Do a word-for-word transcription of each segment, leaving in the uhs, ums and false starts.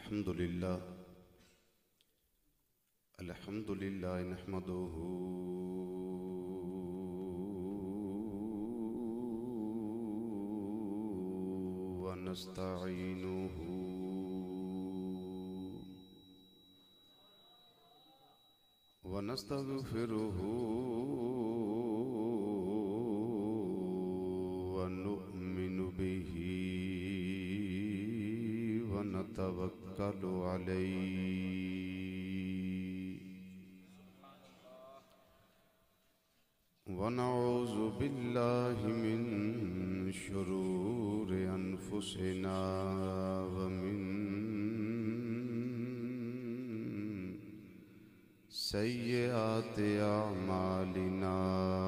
अल्हम्दुलिल्लाह अल्हम्दुलिल्लाह नहमदुहु व नस्तईनुहु व नस्तगफिरुहु व नु'मिनु बिही व नतवक्कलु अलैहि व नऊज़ु बिल्लाहि मिन शुरूरि अनफुसिना व मिन सय्यिआति अअमालिना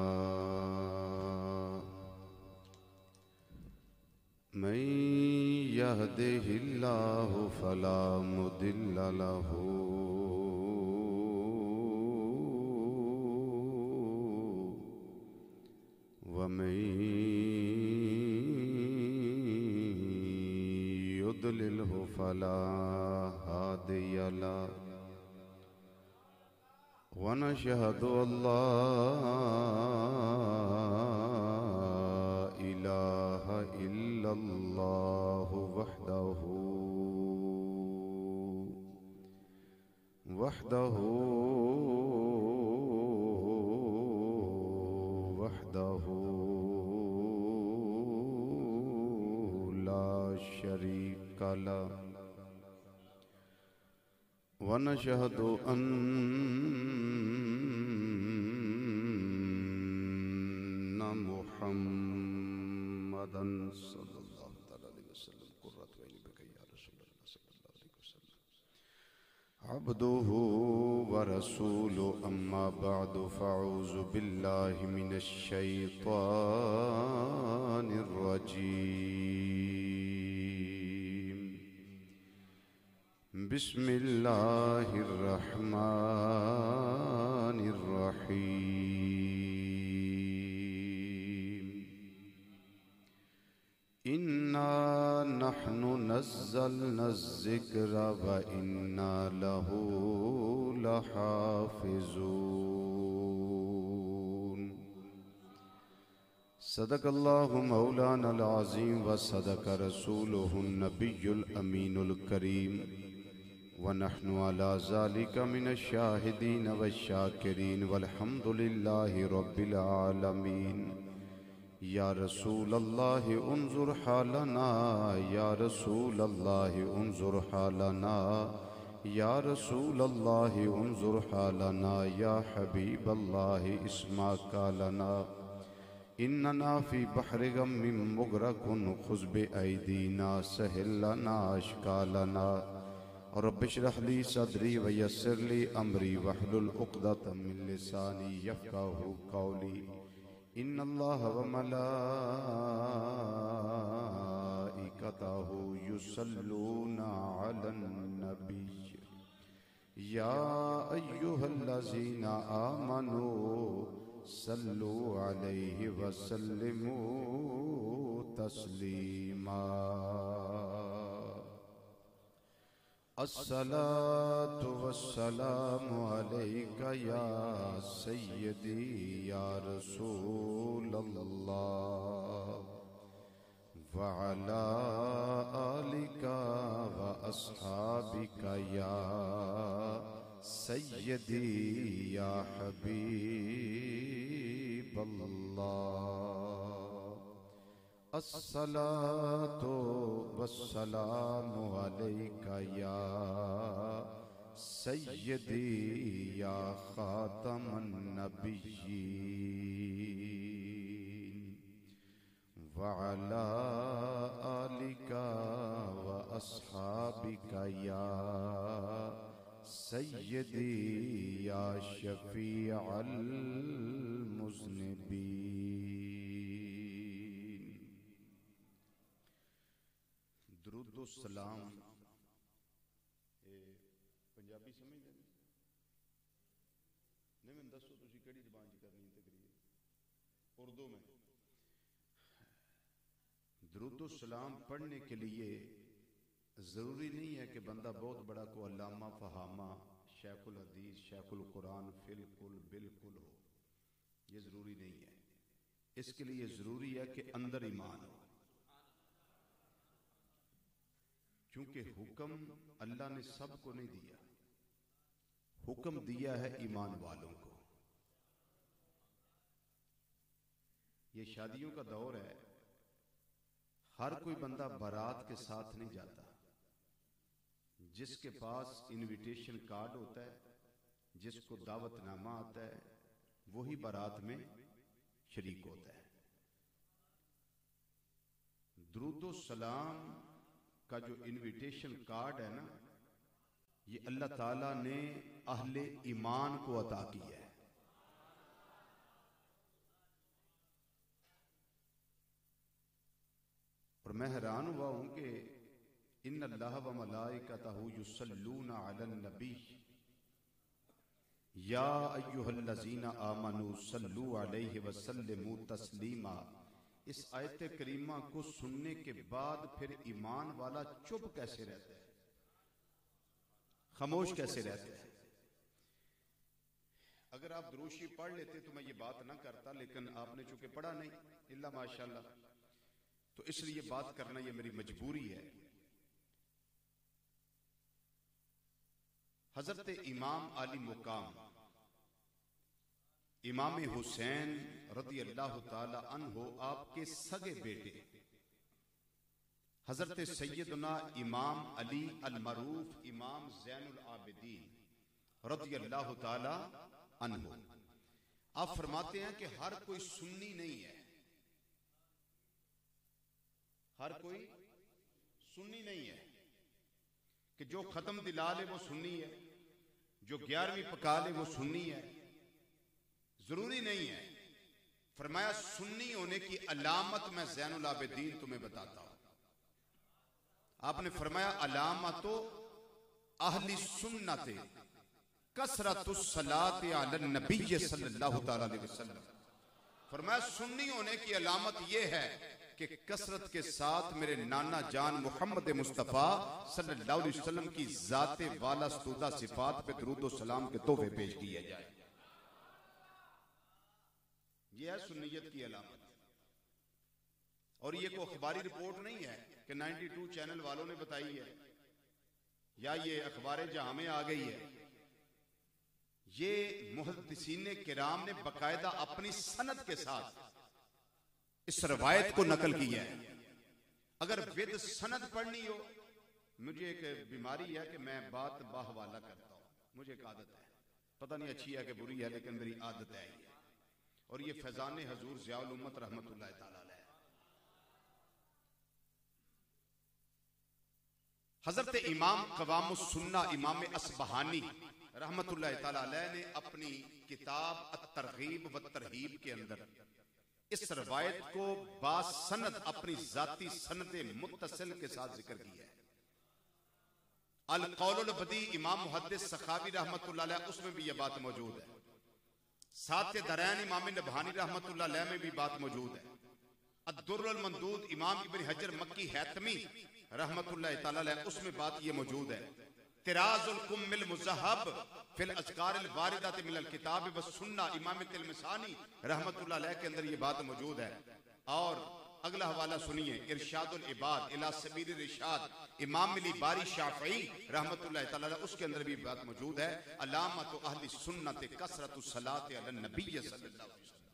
मन यहदिहिल्लाहु फला मुदिल्ल लहु व मन युद्लिल्हु फला हादिय लहु व नशहदु अल्ला इलाहा इल्लल्लाहु वहदहु वहदहु वहदहु ला शरीका लहु व नशहदु अन्ना मुहम्मदन सल्लल्लाहु अलैहि वसल्लम कुर्रतु ऐनी बिका या रसूलल्लाह सल्लल्लाहु अलैहि वसल्लम अब्दुहु व रसूलुहु अम्मा बअदु फअऊज़ु बिल्लाहि मिनश शैतानिर रजीम बिस्मिल्लाहिर रहमानिर रहीम इन्ना नहनु नज़्ज़लना ज़िक्र व इन्ना लहू लहाफ़िज़ून सदक़ल्लाहु मौलानल अज़ीम व सदक़ रसूलुहुन नबियुल अमीनुल करीम व नहनु अला ज़ालिका मिनश शाहिदीन व शाकिरीन वल्हम्दुलिल्लाहि रब्बिल आलमीन या रसूल अल्लाह उन्ज़ुर हालना या रसूल अल्लाह उन्ज़ुर हालना या रसूल अल्लाह उन्ज़ुर हालना या हबीब अल्लाह इस्मा कालना इन्नना फ़ी बहरि गम्मिन मुग़रक़ुन ख़ुज़ बिअयदीना सहिल लना अश्कालना रब्बि इश्रह ली सदरी व यस्सिर ली अमरी वहलुल उक़दतम मिन लिसानी यफ़क़हू क़ौली इन्नल्लाह व मलाइकतहू युसल्लूना अलन नबी या अय्युहल्लज़ीना आमनू सल्लु अलैहि व सल्लिमू तस्लीमा अस्सलातु वस्सलामु अलैका या सय्यदी या रसूलल्लाह व अला आलिका व अस्हाबिका या सय्यदी या हबीबल्लाह अस्सलातु वस्सलामु अलैका या सय्यदी या खातमन नबिय्यीन व अला आलिका व अस्हाबिका या सय्यदी या शफीअल मुज़निबीन। दुरूद सलाम पंजाबी समझते नहीं मैंने दसो तुसी केड़ी ज़बान च करनी तकरीर उर्दू में। दुरूद सलाम पढ़ने के लिए ज़रूरी नहीं है कि बंदा बहुत बड़ा को अल्लामा फहामा शेखुल हदीस शेखुल कुरान फिलकुल बिल्कुल हो, ये ज़रूरी नहीं है। इसके लिए ज़रूरी है कि अंदर ईमान हो, क्योंकि हुक्म अल्लाह ने सबको नहीं दिया, हुक्म दिया है ईमान वालों को। ये शादियों का दौर है, हर कोई बंदा बारात के साथ नहीं जाता। जिसके पास इनविटेशन कार्ड होता है, जिसको दावतनामा आता है, वही बारात में शरीक होता है। दुरूदो सलाम का जो इनविटेशन कार्ड है ना, ये अल्लाह ताला ने अहले ईमान को अता किया है। और मैं हैरान हुआ हूं कि इन्नल्लाह व मलाइकतहु युसल्लूना अलन नबी या अय्युहल्लज़ीना आमनू सल्लू अलैहि व सल्लिमू तस्लीमा। इस आयत करीमा को सुनने के बाद फिर ईमान वाला चुप कैसे रहता है, खामोश कैसे रहता है? अगर आप दुरूशी पढ़ लेते तो मैं ये बात ना करता, लेकिन आपने चूंकि पढ़ा नहीं, इल्ला माशाल्लाह, तो इसलिए बात करना ये मेरी मजबूरी है। हजरत इमाम आली मुकाम इमाम हुसैन रदी अल्लाह ताला अन्हो, आपके सगे बेटे हजरत सैयदना इमाम अली अल मरूफ इमाम ज़ैनुल आबिदीन रदी अल्लाह ताला अन्हो, आप फरमाते हैं कि हर कोई सुन्नी नहीं है, हर कोई सुन्नी नहीं है कि जो खत्म दिला ले वो सुन्नी है, जो ग्यारहवीं पका ले वो सुन्नी है, जरूरी नहीं है। फरमाया सुन्नी होने की अलामत मैं ज़ैनुल आबिदीन तुम्हें बताता हूं। आपने फरमाया अलामतो अहली सुन्नते कसरतुस सलाति अलन नबी सल्लल्लाहु तआला अलैहि वसल्लम। फरमाया सुन्नी होने की अलामत यह है कि कसरत के साथ मेरे नाना जान मोहम्मद मुस्तफ़ा सल्लल्लाहु अलैहि वसल्लम की जाते वाला स्तुदा सिफात पे दुरूद व सलाम के तोहफे पेश किए जाए। यह है सुन्नियत की अलामत। और ये कोई अखबारी रिपोर्ट नहीं है कि बानवे चैनल वालों ने बताई है या ये अखबार जहां में आ गई है। ये मुहद्दिसीन किराम ने बकायदा अपनी सनद के साथ इस रवायत को नकल किया है। अगर विद सनद पढ़नी हो, मुझे एक बीमारी है कि मैं बात बाहवाला करता हूं, मुझे एक आदत है, पता नहीं अच्छी है कि बुरी है, लेकिन मेरी आदत है ये। और ये फैजान हजूर ज़ियाउल उम्मत रहमतुल्लाह ताला अलैह हजरत इमाम क़वामुस सुन्ना इमाम असबहानी रहमतुल्लाह ताला अलैह ने अपनी किताब अत-तरगीब व तरहीब के अंदर इस रवायत को बासनद अपनी जाती सनद मुत्तसिल के साथ जिक्र किया है। अल कौलुल बदी इमाम मुहद्दिस सखावी रहमतुल्लाह अलैह, उसमें भी यह बात मौजूद है। सात दरैन इमाम नबहानी रहमतुल्लाह अलैह में भी बात मौजूद है। अद-दुर्रुल मंदूद इमाम इब्न हजर मक्की हैतमी रहमतुल्लाह ताला अलैह, उसमें बात ये मौजूद है। तिराजुल कुम्मिल मुज़हब फिल अज़कारिल वारिदात मिनल किताब व सुन्ना इमाम तिलमिसानी रहमतुल्लाह अलैह के अंदर ये बात मौजूद है। और अगला हवाला सुनिए, इरशादुल इबाद इला सबील इरशाद इमाम अली बारी शाफई रहमतुल्लाह ताला अलैह, उसके अंदर भी बात मौजूद है। अलामतु अहली सुन्नत कसरतुस सलाति अलन नबी सल्लल्लाहु अलैहि वसल्लम।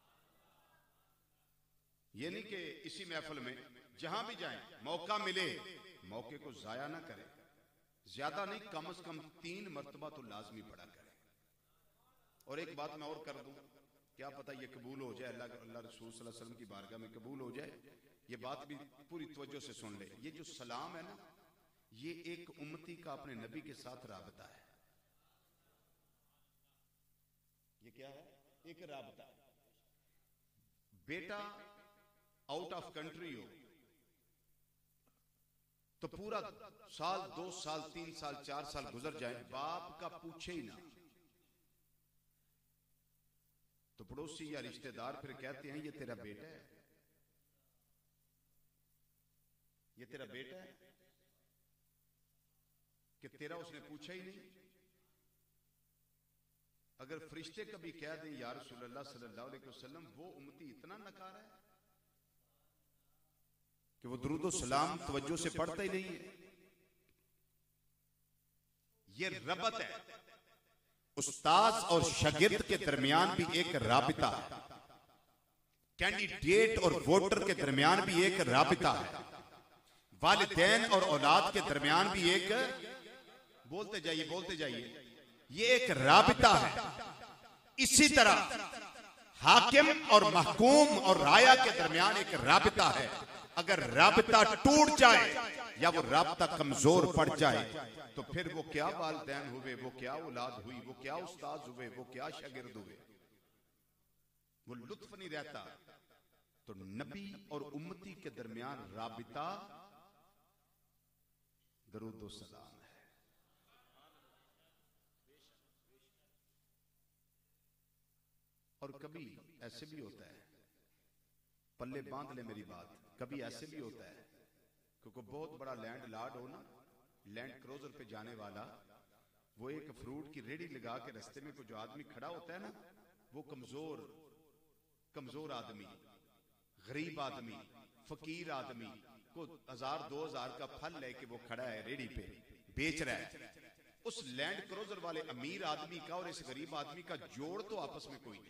ये नहीं कि इसी महफिल में जहां भी जाएं मौका मिले मौके को जाया ना करें, ज्यादा नहीं, कम से कम तीन मर्तबा तो लाजमी पढ़ा करें। और एक बात मैं और कर दूं, क्या पता ये कबूल हो जाए, अल्लाह अल्लाह रसूल सल्लल्लाहु अलैहि वसल्लम की बारगाह में कबूल हो जाए। ये बात भी पूरी तवज्जो से सुन ले। ये जो सलाम है ना, ये एक उम्मती का अपने नबी के साथ राबता है। ये क्या है? एक राबता। बेटा आउट ऑफ कंट्री हो तो पूरा साल, दो साल, तीन साल, चार साल गुजर जाए, बाप का पूछे ही ना, तो पड़ोसी या रिश्तेदार फिर कहते हैं ये तेरा बेटा है, ये तेरा बेटा है। कि तेरा उसने पूछा ही नहीं। अगर फरिश्ते कभी कह दें या रसूलुल्लाह सल्लल्लाहु अलैहि वसल्लम वो उम्मती इतना नकारा है कि वो दुरूद सलाम तवज्जो से पढ़ता ही नहीं है। ये रबत है, उस्ताद और शागिर्द के दरमियान भी एक राबिता है, कैंडिडेट और वोटर के दरमियान भी एक राबिता है, वालिदैन और औलाद के दरमियान भी एक, बोलते जाइए बोलते जाइए, ये एक राबिता है। इसी तरह हाकिम और महकूम और राया के दरमियान एक राबिता है। अगर राबिता टूट जाए या वो राबिता कमजोर पड़ जाए तो फिर वो क्या वालिदैन हुए, वो क्या औलाद हुई, वो क्या उस्ताद हुए, वो क्या शागिर्द हुए, वो लुत्फ नहीं रहता। तो नबी और उम्मती के दरमियान राबिता दरूद व सलाम है। और कभी ऐसे भी होता है, पल्ले बांध ले मेरी बात, कभी ऐसे भी होता है क्योंकि बहुत बड़ा लैंड लॉर्ड हो ना, लैंड क्रूजर पे जाने वाला, वो एक फ्रूट की रेडी लगा के रास्ते में कोई जो आदमी खड़ा होता है ना, वो कमजोर कमजोर आदमी, गरीब आदमी, फकीर आदमी को हजार दो हजार का फल लेके वो खड़ा है रेडी पे बेच रहा है। उस लैंड क्रूजर वाले अमीर आदमी का और इस गरीब आदमी का जोड़ तो आपस में कोई नहीं,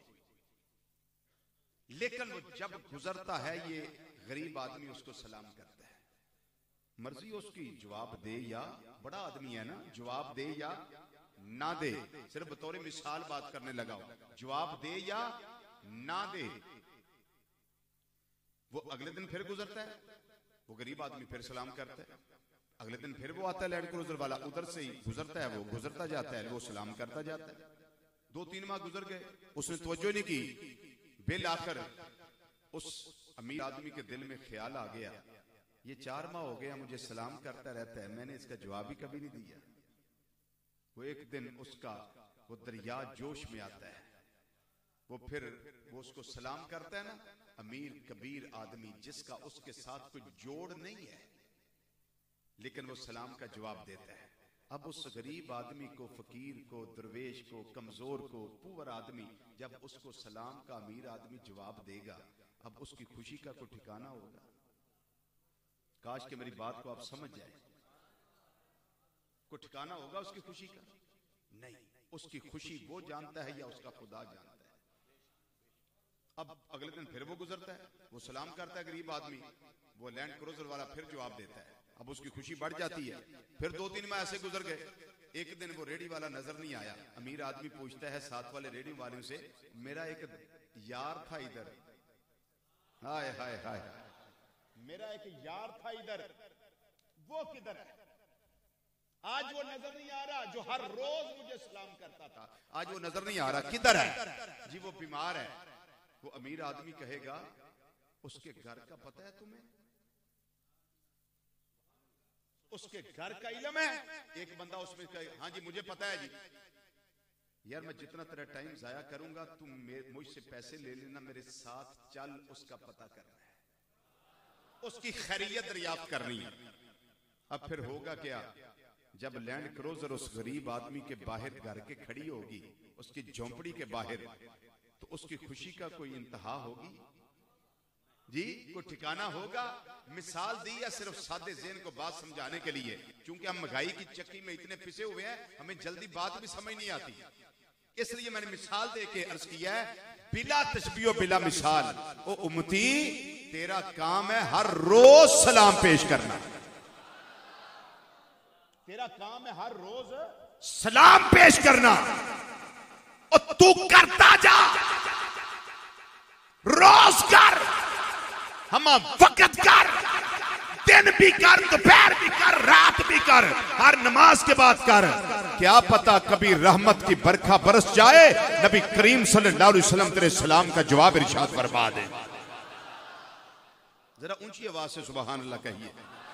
लेकिन वो जब गुजरता है ये गरीब आदमी उसको सलाम करता है, मर्जी उसकी जवाब दे या, बड़ा आदमी है ना, जवाब दे या ना दे, सिर्फ बतौर मिसाल बात करने लगा, जवाब दे या ना दे, वो अगले दिन फिर गुजरता है, वो गरीब आदमी फिर सलाम करता है, अगले दिन फिर वो आता है लैंड क्रूजर वाला, उधर से ही गुजरता है, वो गुजरता जाता है, वो सलाम करता जाता है। दो तीन माह गुजर गए, उसने तवज्जो नहीं की, बिल आकर उस अमीर आदमी के दिल में ख्याल आ गया, ये चार माह हो गया मुझे सलाम करता रहता है, मैंने इसका जवाब ही कभी नहीं दिया। वो एक दिन उसका वो दरिया जोश में आता है, वो फिर वो उसको सलाम करता है ना, अमीर कबीर आदमी जिसका उसके साथ कोई जोड़ नहीं है, लेकिन वो सलाम का जवाब देता है। अब उस गरीब आदमी को, फकीर को, दरवेश को, कमजोर को, पुअर आदमी, जब उसको सलाम का अमीर आदमी जवाब देगा, अब उसकी खुशी का कोई ठिकाना होगा। काश कि मेरी बात को आप समझ जाए, कोई ठिकाना होगा उसकी खुशी का? नहीं, उसकी खुशी वो जानता है या उसका खुदा जानता है। अब अगले दिन फिर वो गुजरता है, वो सलाम करता है गरीब आदमी, वो लैंड क्रूजर वाला फिर जवाब देता है, अब उसकी खुशी बढ़ जाती है। फिर दो तीन माह ऐसे गुजर गए, एक दिन वो रेडी वाला नजर नहीं आया, अमीर आदमी पूछता है साथ वाले रेडी वाले से, मेरा एक यार था इधर, हाय हाय हाय, मेरा एक यार था इधर, वो किधर है? आज वो नजर नहीं आ रहा जो हर रोज मुझे सलाम करता था, आज वो नजर नहीं आ रहा, किधर है? जी वो बीमार है। वो अमीर आदमी कहेगा, उसके घर का पता है तुम्हें? उसके घर का इल्म है? एक बंदा उसमें कहे, हाँ जी मुझे पता है जी। यार मैं जितना तेरा टाइम जाया करूंगा, तुम मुझसे पैसे ले लेना, मेरे साथ चल, उसका पता करना है, उसकी खैरियत दरियाफ्त करनी है। अब फिर होगा क्या? जब लैंड क्रूजर उस गरीब आदमी के बाहर घर के खड़ी होगी, उसकी झोंपड़ी के बाहर, तो उसकी खुशी का कोई इंतहा होगी जी? कोई ठिकाना होगा? मिसाल दी है सिर्फ सादे ज़हन को बात समझाने के लिए, क्योंकि हम महंगाई की चक्की में इतने पिसे हुए हैं, हमें जल्दी बात भी समझ नहीं आती, इसलिए मैंने मिसाल दे के अर्ज किया है, बिला तशबीह बिला मिसाल। ओ उम्मती, तेरा काम है हर रोज सलाम पेश करना, तेरा काम है हर रोज सलाम पेश करना, और तू करता जा, रोज कर, हम वक्त कर, दिन भी कर, दोपहर भी कर, रात भी कर, हर नमाज के बाद कर। क्या पता कभी रहमत की बरखा बरस जाए, नबी करीम सल्लल्लाहु अलैहि वसल्लम तेरे सलाम का जवाब इरशाद फरमा दे। जरा ऊंची आवाज से सुभान अल्लाह कहिए।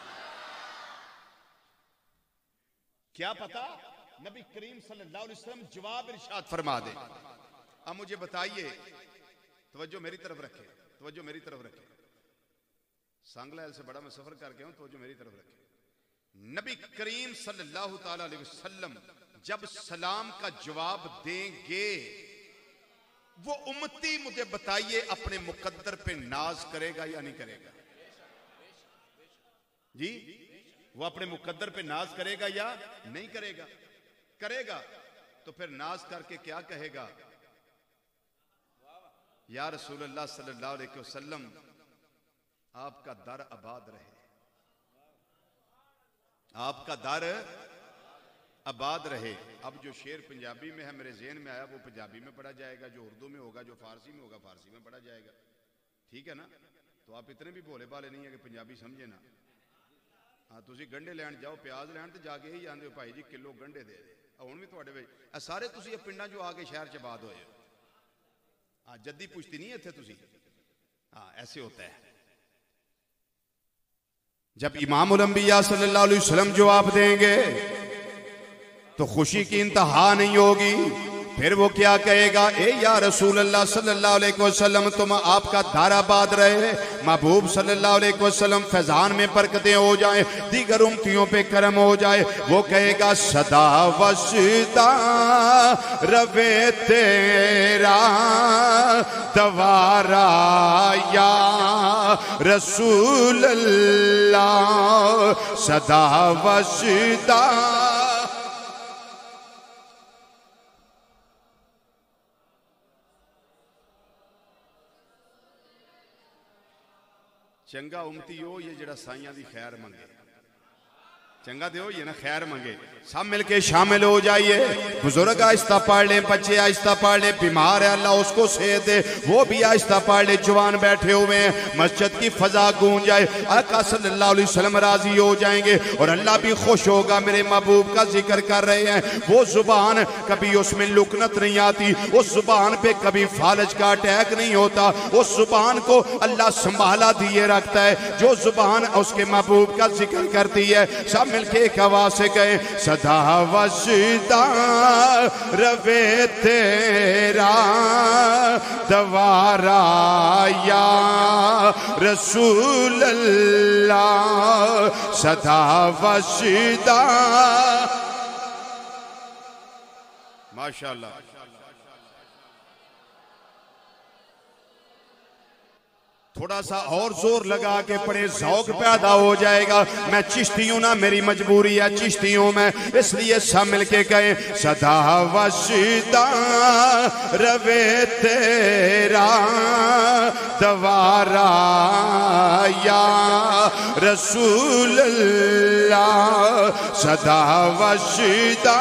क्या पता नबी करीम सल्लल्लाहु अलैहि वसल्लम जवाब इरशाद फरमा दे। अब मुझे बताइए, तवज्जो मेरी तरफ रखे, तवज्जो मेरी तरफ रखे, सांगलाइल से बड़ा मैं सफर करके हूं, तवज्जो मेरी तरफ रखे। नबी करीम सल्लल्लाहु ताला अलैहि वसल्लम जब सलाम का जवाब देंगे, वो उम्मती मुझे बताइए अपने मुकद्दर पे नाज करेगा या नहीं करेगा? जी, वो अपने मुकद्दर पे नाज करेगा या नहीं करेगा? करेगा। तो फिर नाज करके क्या कहेगा? या रसूलुल्लाह सल्लल्लाहु अलैहि वसल्लम, आपका दर आबाद रहे, आपका दर आबाद रहे। अब जो शेर पंजाबी में है मेरे ज़हन में आया, वो पंजाबी में पढ़ा जाएगा, जो उर्दू में होगा, जो फारसी में होगा फारसी में पढ़ा जाएगा। ठीक है ना? तो आप इतने भी भोले भाले नहीं है कि पंजाबी समझे ना। हाँ, तुसी गंढे लैन जाओ, प्याज लैन, तो जाके ही आंदे हो भाई जी किलो गंढे दे दे। हुण भी तुहाडे विच सारे तुसी पिंडां चों आके शहर च आबाद होए। हाँ, जद्दी पुश्ती नहीं इत्थे तुसी। हाँ, ऐसे होता है। जब इमामुल अंबिया सल्लल्लाहु अलैहि वसल्लम जवाब देंगे तो खुशी की इंतहा नहीं होगी। फिर वो क्या कहेगा? ए या रसूल अल्लाह सल्लल्लाहु अलैहि वसल्लम, तुम आपका दार आबाद रहे, महबूब सल्लल्लाहु अलैहि वसल्लम फैजान में बरकतें हो जाए, दीगर उम्मतियों पे करम हो जाए। वो कहेगा सदा वसदा रवे तेरा दवारा या रसूल अल्लाह, सदा वसदा। चंगा उम्मती हो ये जड़ा साइयां दी खैर मंगे, चंगा दे हो ये ना खैर मंगे। सब मिलके शामिल हो जाइए। बुजुर्ग आहिस्ता पढ़ ले, बच्चे आहिस्ता पढ़ ले, बीमार है अल्लाह उसको सेहत दे, वो भी आहिस्ता पढ़ ले। जवान बैठे हुए हैं, मस्जिद की फजा गूंज जाए, आका सल्लल्लाहु अलैहि वसल्लम राजी हो जाएंगे और अल्लाह भी खुश होगा। मेरे महबूब का जिक्र कर रहे हैं, वो जुबान कभी उसमें लुकनत नहीं आती, उस जुबान पे कभी फालज का अटैक नहीं होता, उस जुबान को अल्लाह संभाला दिए रखता है। जो जुबान उसके महबूब का जिक्र करती है, सब मिलके एक आवाज से कहे सदा वसदा रवे तेरा दवारा या रसूल अल्लाह, सदा वसदा। माशाअल्लाह। थोड़ा सा और जोर लगा के पढ़े, ज़ौक़ पैदा हो जाएगा। मैं चिश्ती हूं ना, मेरी मजबूरी है चिश्ती हूं मैं, इसलिए सब मिलके कहें सदा वसदा रवे तेरा दवारा या रसूल अल्लाह, सदा वसदा।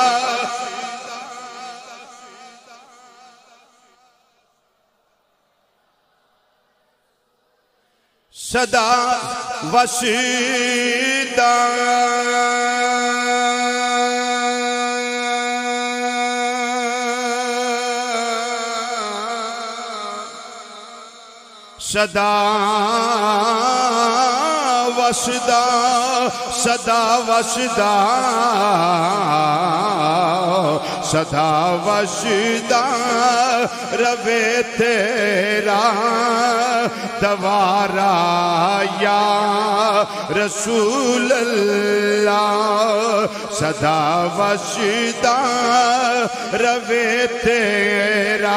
सदा वसदा सदा वसदा सदा वसदा सदा वसदा रवे तेरा दवारा या रसूल अल्लाह, सदा वसदा रवे तेरा।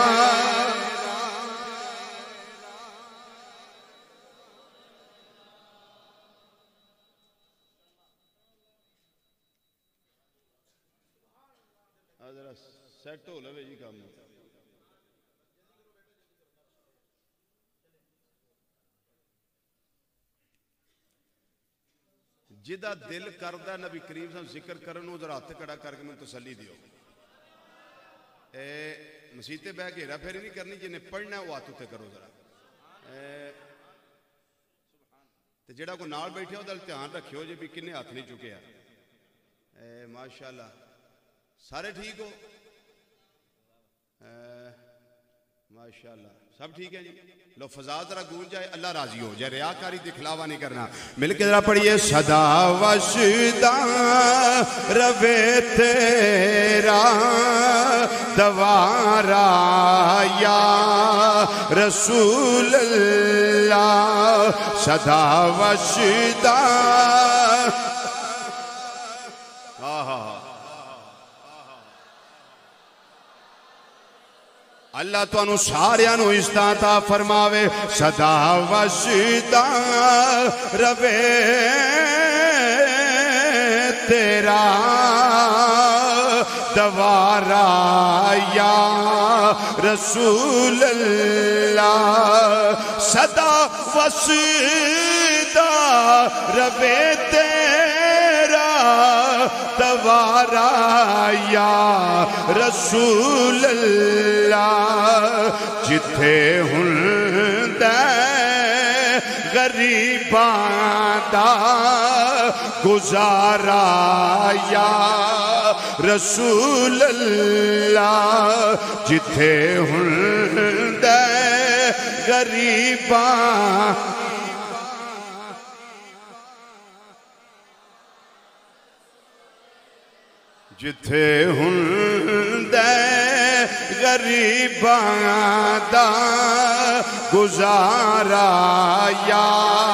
सेट हो लवे जी काम। जिदा दिल करदा नबी करीम साहब जिक्र करन, उधर हाथ खड़ा करके मैं तसल्ली दियो। ए मसीते बह के हेरा फेरी नहीं करनी, जिन्हें पढ़ना वो हाथ उत्ते करो जरा। ते जेड़ा को नाल बैठे उहदा ध्यान रखियो जे भी किन्ने हाथ नहीं चुके। ए माशाअल्लाह, सारे ठीक हो? माशाअल्लाह, सब ठीक है जी। लो फजा जरा गूंज जाए, अल्लाह राजी हो जाए। रियाकारी दिखलावा नहीं करना। मिलके जरा पढ़िए सदा वसदा रवे तेरा दवारा या रसूल अल्लाह, सदा वसदा। हाँ हाँ अल्लाह तुहानू सारियां नू इज़्ज़तां अता फरमावे। सदा वसदा रवे तेरा दवारा या रसूल अल्लाह। सदा वसदा रवे तेरा दवारा या रसूल अल्लाह। जिथे हुंदा गरीबां दा गुजारा या रसूल अल्लाह। जिथे हुंदा गरीबां जिथे हुंदा गरीबां दा गुजारा या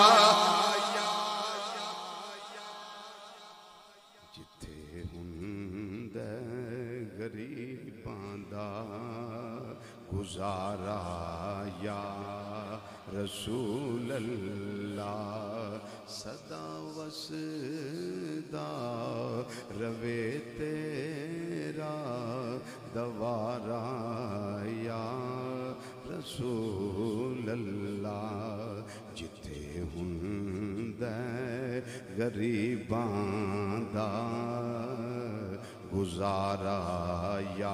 जिथे हुंदा गरीबां दा गुजारा या रसूल अल्लाह। सदा वसदा रवे तेरा दवारा या रसूल अल्लाह। जिथे हुंदा गरीबां दा गुजारा या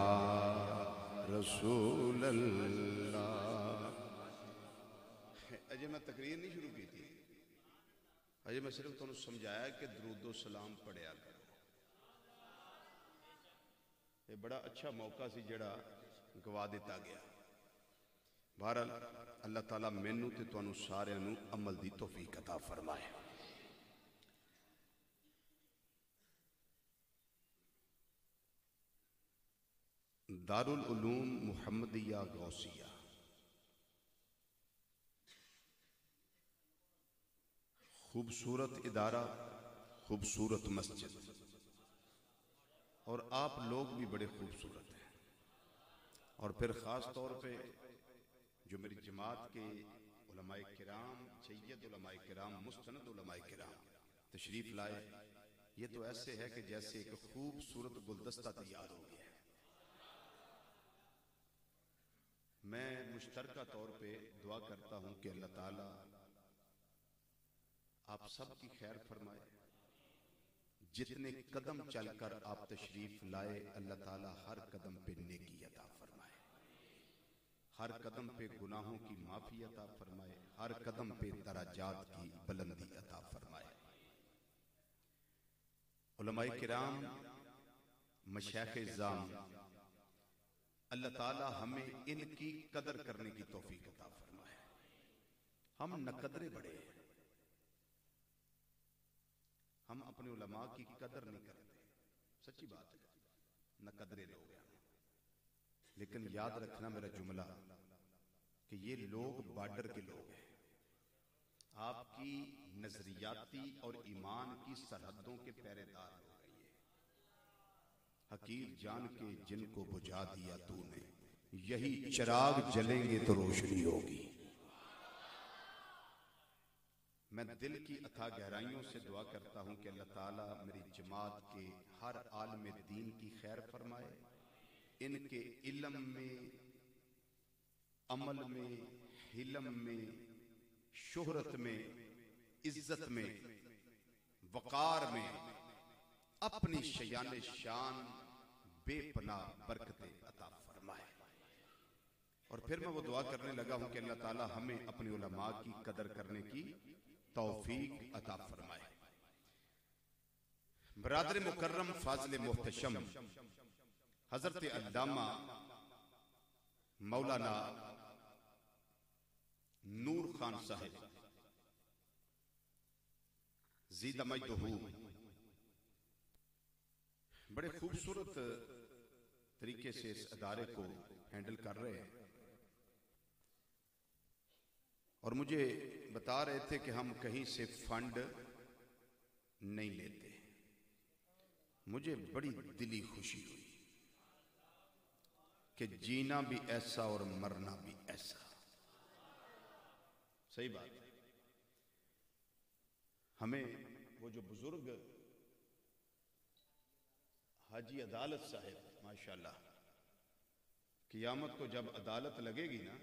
रसूल अल्लाह। अजे मैं तकरीर नहीं शुरू की थी, अजे मैं सिर्फ तुहानू समझाया कि दरूदो सलाम पढ़िया करो। ये बड़ा अच्छा मौका सी जेड़ा गवा दिता गया। बहरहाल अल्लाह ताला मैनू ते तुहानू सारियां नू अमल दी तौफीक अता फरमाए। दारुल उलूम मुहम्मदिया गौसिया खूबसूरत इदारा, खूबसूरत मस्जिद और आप लोग भी बड़े खूबसूरत हैं। और फिर ख़ास तौर पे जो मेरी जमात के उलमाए किराम, सैयद उलमाए किराम, मुस्तनद उलमाए किराम तशरीफ़ लाए, ये तो ऐसे है कि जैसे एक खूबसूरत गुलदस्ता तैयार हो गया है। मैं मुश्तरका तौर पे दुआ करता हूँ कि अल्लाह ताला आप सब की खैर फरमाए। जितने कदम चलकर आप तशरीफ लाए, अल्लाह ताला हर कदम पे नेकी अता फरमाए, हर कदम पे गुनाहों की माफी अता फरमाए, हर कदम पे दराजात की बुलंदी अता फरमाए। उलमाए किराम, मशाइख इज़्ज़ाम, अल्लाह ताला हमें इनकी कदर करने की तौफीक अता फरमाए। हम नकदरे बड़े हैं, हम अपने उलमा की कदर नहीं करते, सच्ची बात है, नकदरे लोग हैं। लेकिन याद रखना मेरा जुमला कि ये लोग बॉर्डर के लोग हैं। आपकी नजरियाती और ईमान की सरहदों के पहरेदार हो गए। हकीर जान के जिनको बुझा दिया तूने, यही चिराग जलेंगे तो रोशनी होगी। मैं दिल की अथाह गहराइयों से दुआ करता हूं कि अल्लाह ताला मेरी जमात के हर आलम दीन की खैर फरमाए, इनके इल्म में, अमल में, हिलम में, शोहरत में, इज्जत में, वकार में अपनी शयान शान बेपनाह बरकतें अता फरमाए। और फिर मैं वो दुआ करने लगा हूं कि अल्लाह ताला हमें अपने उलमा की कदर करने की तौफीक अता फरमाए। बरादर मुकर्रम फाज़िल मुहतशम हजरत अल्लामा मौलाना नूर खान साहिब ज़ीदा मजदहू बड़े खूबसूरत तरीके से इस अदारे को हैंडल कर रहे हैं और मुझे बता रहे थे कि हम कहीं से फंड नहीं लेते, मुझे बड़ी दिली खुशी हुई कि जीना भी ऐसा और मरना भी ऐसा। सही बात है। हमें वो जो बुजुर्ग हाजी अदालत साहब माशाल्लाह, क़ियामत को जब अदालत लगेगी ना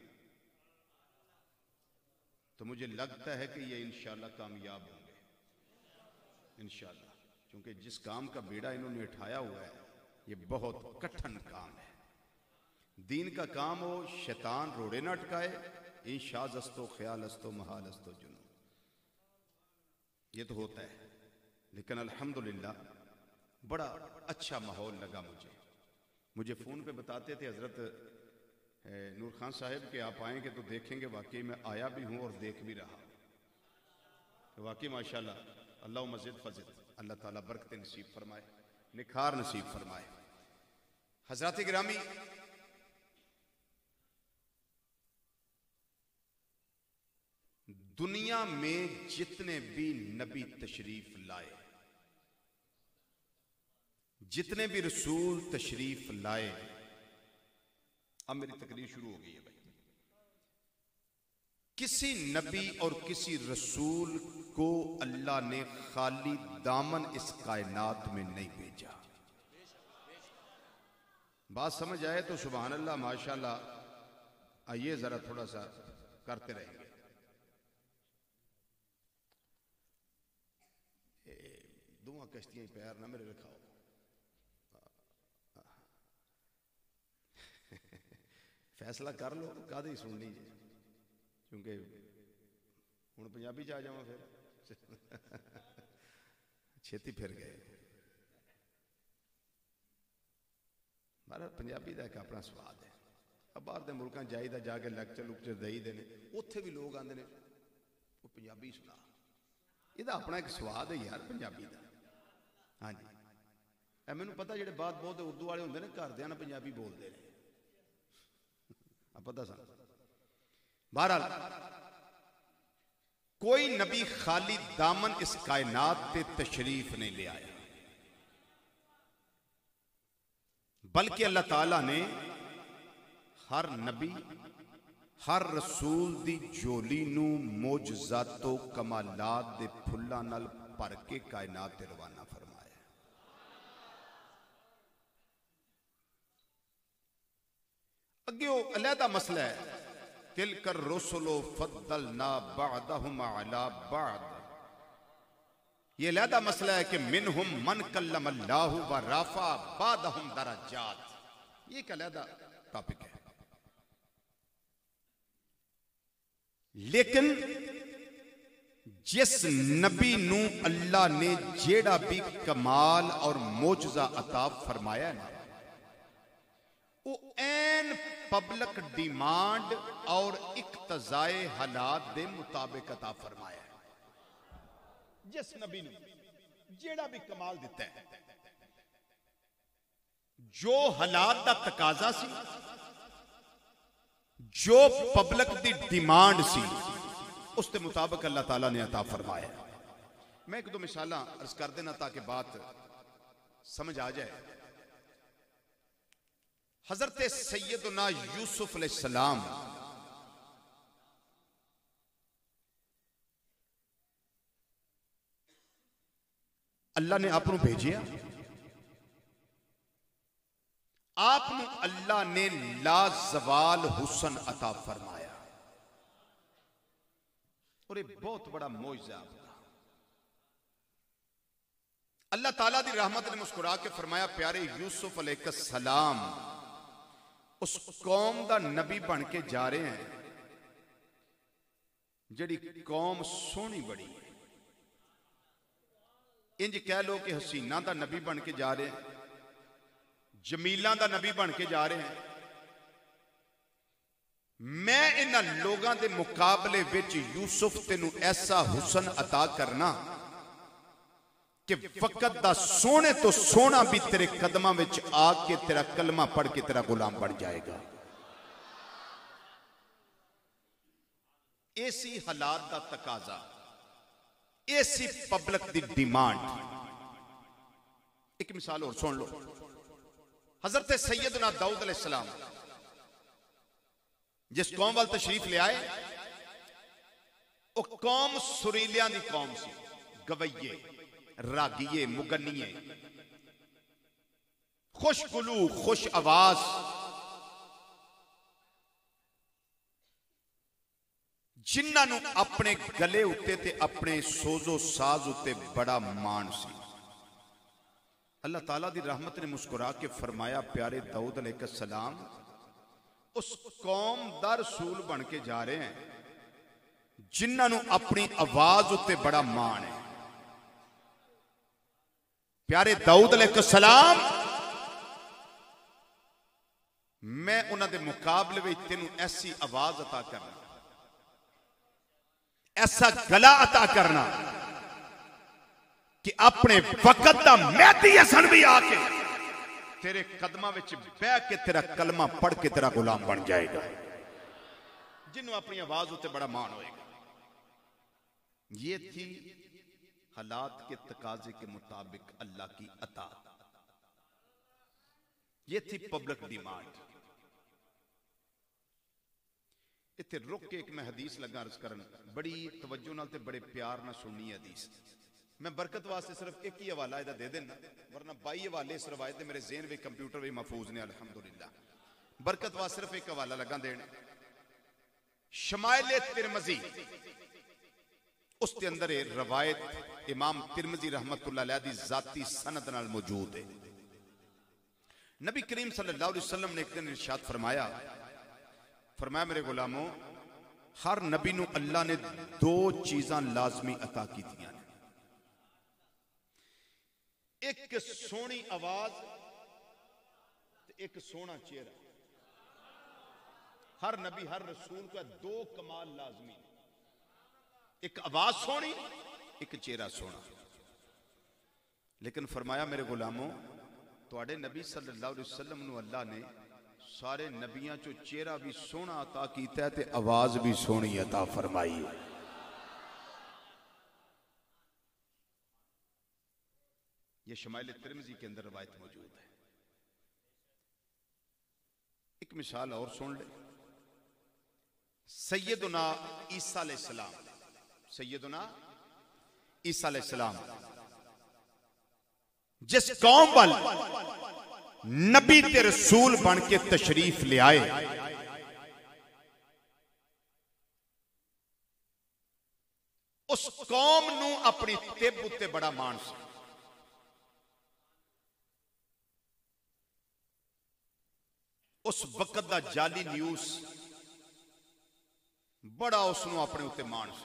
तो मुझे लगता है कि ये इंशाल्लाह कामयाब होंगे इंशाल्लाह, क्योंकि जिस काम का बेड़ा इन्होंने उठाया हुआ है ये बहुत कठिन काम है। दीन का काम हो, शैतान रोड़े न अटकाए, इन शाजस्तो ख्यालस्तो महालस्तो जुनू, ये तो होता है। लेकिन अल्हम्दुलिल्लाह बड़ा अच्छा माहौल लगा मुझे। मुझे फ़ोन पे बताते थे हज़रत नूर खान साहब कि आप आएंगे तो देखेंगे, वाकई मैं आया भी हूँ और देख भी रहा। तो वाकई माशाल्लाह, अल्लाह मज़ीद फज़िल, अल्लाह ताला बरकत नसीब फरमाए, निखार नसीब फरमाए। हज़रात गिरामी, दुनिया में जितने भी नबी तशरीफ लाए, जितने भी रसूल तशरीफ लाए, अब मेरी तकरीर शुरू हो गई है भाई, किसी नबी और किसी रसूल को अल्लाह ने खाली दामन इस कायनात में नहीं भेजा। बात समझ आए तो सुभान अल्लाह माशाल्लाह। आइए जरा थोड़ा सा करते रहेंगे। दुआ कश्तियां पैर ना मेरे रखाओ। फैसला कर लो कादी सुननी जी, क्योंकि हुण पंजाबी च आ जावा फिर छेती फिर गए। महाराज पंजाबी का एक अपना स्वाद है। अब बाहर के मुल्कों जाइदा, जाके लैक्चर लुक्चर दई दे ने, उत्थे भी लोग आते हैं वो पंजाबी सुना, यदा अपना एक स्वाद है यार पंजाबी का। हाँ जी, मैनू पता जो बात बहुत उर्दू वाले होंगे ना, घरदियां ना पंजाबी बोलते हैं, पता सा। बहरहाल कोई नबी खाली दामन इस कायनात पे तशरीफ नहीं ले आया, बल्कि अल्लाह ताला ने हर नबी हर रसूल दी जोली नू मोजज़ातो कमालात दे फुल्लां नाल भर के कायनात ते रवाना फरमाया। अगे अलहदा मसला है, तिलकर रुसुलो फद्दलना बअदहुम अला बअद, ये अलहदा मसला है कि मिनहुम मन कल्लम अल्लाहु व रफा बादहुम दरजात, ये एक अलहदा टॉपिक है। लेकिन जिस नबी नू अल्लाह ने जेड़ा भी कमाल और मोजज़ा अता फरमाया ना, वो एन पब्लिक डिमांड और इक्तजाए हालात दे मुताबिक अता फरमाया। जिस नबी ने जेड़ा भी कमाल दिता है, जो हालात दा तकाजा सी, जो पब्लिक दी डिमांड सी, उसके मुताबिक अल्लाह ताला ने अता फरमाया। मैं एक दो मिसाल अर्ज कर देना ताकि बात समझ आ जाए। हजरत सैयदना यूसुफ अलैहिस्सलाम अल्लाह ने आप भेजिया, आप अल्लाह ने लाजवाल हुसन अता फरमाया, और ये बहुत बड़ा मौजज़ा आपका। अल्लाह ताला दी रहमत ने मुस्कुरा के फरमाया, प्यारे यूसुफ अलैहिस्सलाम उस कौम दा नबी बन के जा रहे हैं जिहड़ी कौम सोहनी बड़ी है। इंज कह लो कि हसीना दा नबी बन के जा रहे हैं, जमीला दा नबी बन के जा रहे हैं। मैं इन्हां लोगों के मुकाबले विच यूसुफ तेनू ऐसा हुसन अता करना कि वक्त दा सोने तो सोना भी तेरे कदमां विच आके तेरा कलमा पढ़ के तेरा गुलाम बन जाएगा। ऐसी हालात दा तकाजा, ऐसी पब्लिक दी डिमांड, एक मिसाल और सुन लो। हजरत सैयदना दाऊद अलैहिस्सलाम जिस कौम वाल तशरीफ ले आए, वो कौम सुरीलियां दी कौम सी, गवैये, रागीए, मुगन्नीए, खुशगुलू, खुश आवाज, जिन्हां नूं अपने गले उत्ते ते अपने सोजो साज उत्ते बड़ा मान सी। अल्लाह ताला दी रहमत ने मुस्कुरा के फरमाया, प्यारे दाऊद अलैहिस्सलाम उस कौम दा रसूल बन के जा रहे हैं जिन्हां नूं अपनी आवाज उत्ते बड़ा मान है। प्यारे दाऊद अलैहिस्सलाम मैं उन्हां दे मुकाबले में तेनू ऐसी आवाज अता करना, ऐसा गला अता करना कि अपने वक्त का मैदी हसन भी आके तेरे कदमां विच बह के तेरा कलमा पढ़ के तेरा गुलाम बन जाएगा, जिन्हों अपनी आवाज उत्ते बड़ा मान होएगा। ये थी हालात के तकाजे के मुताबिक अल्लाह की अता, ये थी पब्लिक डिमांड। इत्थे रुक के एक मैं हदीस लगा अर्ज करन, बड़ी तवज्जो नाल ते बड़े प्यार नाल सुननी हदीस। मैं बरकत वास्ते सिर्फ एक ही हवाला इहदा दे देना, वरना बाई हवाले इस रवायत दे मेरे ज़हन विच कंप्यूटर भी महफूज ने अल्हम्दुलिल्लाह। बरकत वास्ते सिर्फ एक हवाला लगा देन, शमाइल तिरमिज़ी, उसके अंदर रवायत इमाम तिरमिज़ी रहमतुल्लाह अलैह दी जाती सनद नाल मौजूद है। नबी करीम सल्लल्लाहु अलैहि वसल्लम ने एक दिन इरशाद फरमाया, फरमाया मेरे गुलामों, हर नबी नूं अल्लाह ने दो चीज़ां लाजमी अता कीतियां ने, एक सोहनी आवाज, एक सोहना चेहरा। हर नबी हर रसूल का दो कमाल लाजमी, एक आवाज सोहनी, एक चेहरा सोहना। लेकिन फरमाया मेरे गुलामों, तुहाडे नबी सल्लल्लाहु अलैहि वसल्लम नूं अल्लाह ने सारे नबियां चो चेहरा भी सोहना अता कीता है ते आवाज भी सोहनी अता फरमाई है। यह शमाइल तिरमिज़ी के अंदर रवायत मौजूद है। एक मिसाल और सुन ले, सैयदना ईसा अलैहिस्सलाम, सैयदना ईसा अलैहिस्सलाम जिस कौम वाल नबी ते रसूल बन के तशरीफ ले आए, उस कौम नूं अपनी तिब उत्ते बड़ा मान सी। उस वक्त का जाली न्यूज बड़ा उसनों अपने उत्ते मान सी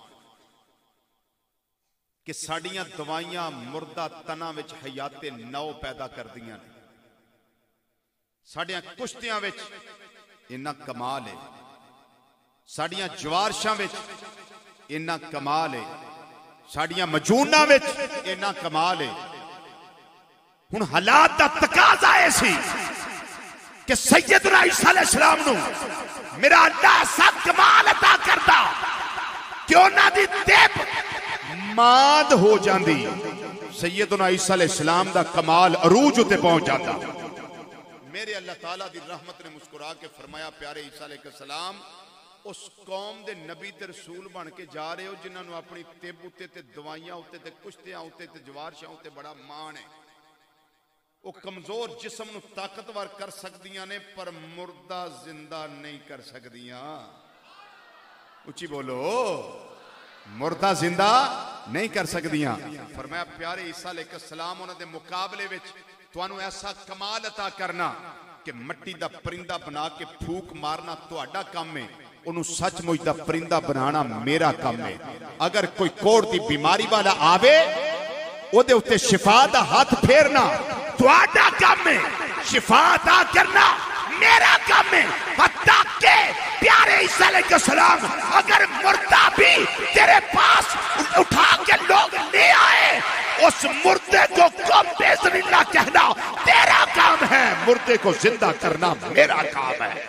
कि साड़ियां दवाइयां मुर्दा तना विच हयाते नौ पैदा कर दियां ने, साड़ियां कुश्तियां विच इन्ना कमाल है, साड़ियां जवारशां विच इन्ना कमाल है, साड़ियां मजूना विच इन्ना कमाल है। हुण हालात दा तकाजा है सी कि सैयदना ईसा अलैहिस्सलाम नूं मेरा अल्लाह ऐसा कमाल अता करदा कि उन्हां दी तिब माद हो जाती। सैयदना ईसा अलैहिस्सलाम दा कमाल अरूज उते पहुंच जाता। मेरे अल्लाह ताला दी रहमत ने मुस्कुरा के फरमाया, प्यारे ईसा अलैहिस्सलाम उस कौम दे नबी ते रसूल बन के जा रहे हो जिन्हां नूं अपनी तिब उत्ते ते दवाइयां उत्ते ते कुश्तियां उत्ते ते जवारशां उत्ते बड़ा मान है। वो कमजोर जिस्म नूं ताकतवर कर सकदियां ने पर मुर्दा जिंदा नहीं कर सकदियां। उच्ची बोलो, मुर्दा जिंदा नहीं कर सकदियां। फरमाया प्यारे ईसा अलैहिस्सलाम उन्हां दे मुकाबले विच तुहानूं ऐसा कमाल अता करना कि मट्टी दा परिंदा बना के फूक मारना तुहाडा काम है, उन्हों सचमुच दा परिंदा बनाना मेरा काम है। अगर कोई कोड़ दी बीमारी वाला आवे ओदे उत्ते शिफा दा हाथ फेरना तुहाडा काम है, शिफा अता करना मेरा काम है। हत्ता के प्यारे ईसा अलैहिस्सलाम अगर मुर्दा भी तेरे पास उठा के लोग ले आए, उस मुर्दे को कम बेज़िल्ला कहना तेरा काम है, मुर्दे को जिंदा करना मेरा काम है।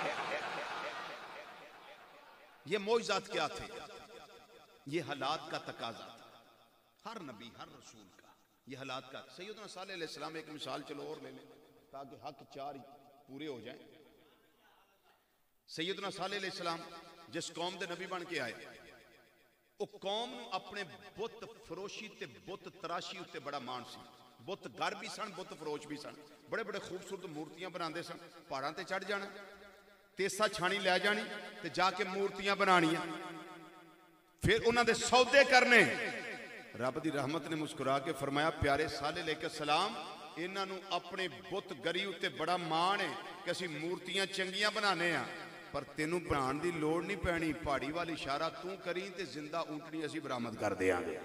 ये मौजज़ात क्या थे? ये हालात का तकाजा था हर नबी हर रसूल का। ये हालात का। सैयदना सालेह अलैहिस्सलाम एक मिसाल चलो और ले लें ताकि हक चार पूरे हो जाएं। सैयदना सालेह अलैहिस्सलाम जिस कौम के नबी बन के आए, वो कौम अपने बुत फरोशी ते बुत तराशी उत्ते बड़ा मान सी। बुत गर भी सन, बुत फरोश भी सन। बड़े बड़े खूबसूरत मूर्तियां बनाते सन। पहाड़ों ते चढ़ जाना, तेसा छाणी लै जानी ते जाके मूर्तियां बनानियां, फिर उन्हां दे सौदे करने। रब दी रहमत ने मुस्कुरा के फरमाया, प्यारे साले लेके सलाम, इन्हां नूं अपने बुत गरी उत्ते बड़ा मान है कि असीं मूर्तियां चंगियां बनाने आ, पर तेनू बनाने की लोड़ नहीं पैनी। पहाड़ी वाल इशारा तू करी ते जिंदा ऊंटनी असीं बरामद कर देंगे।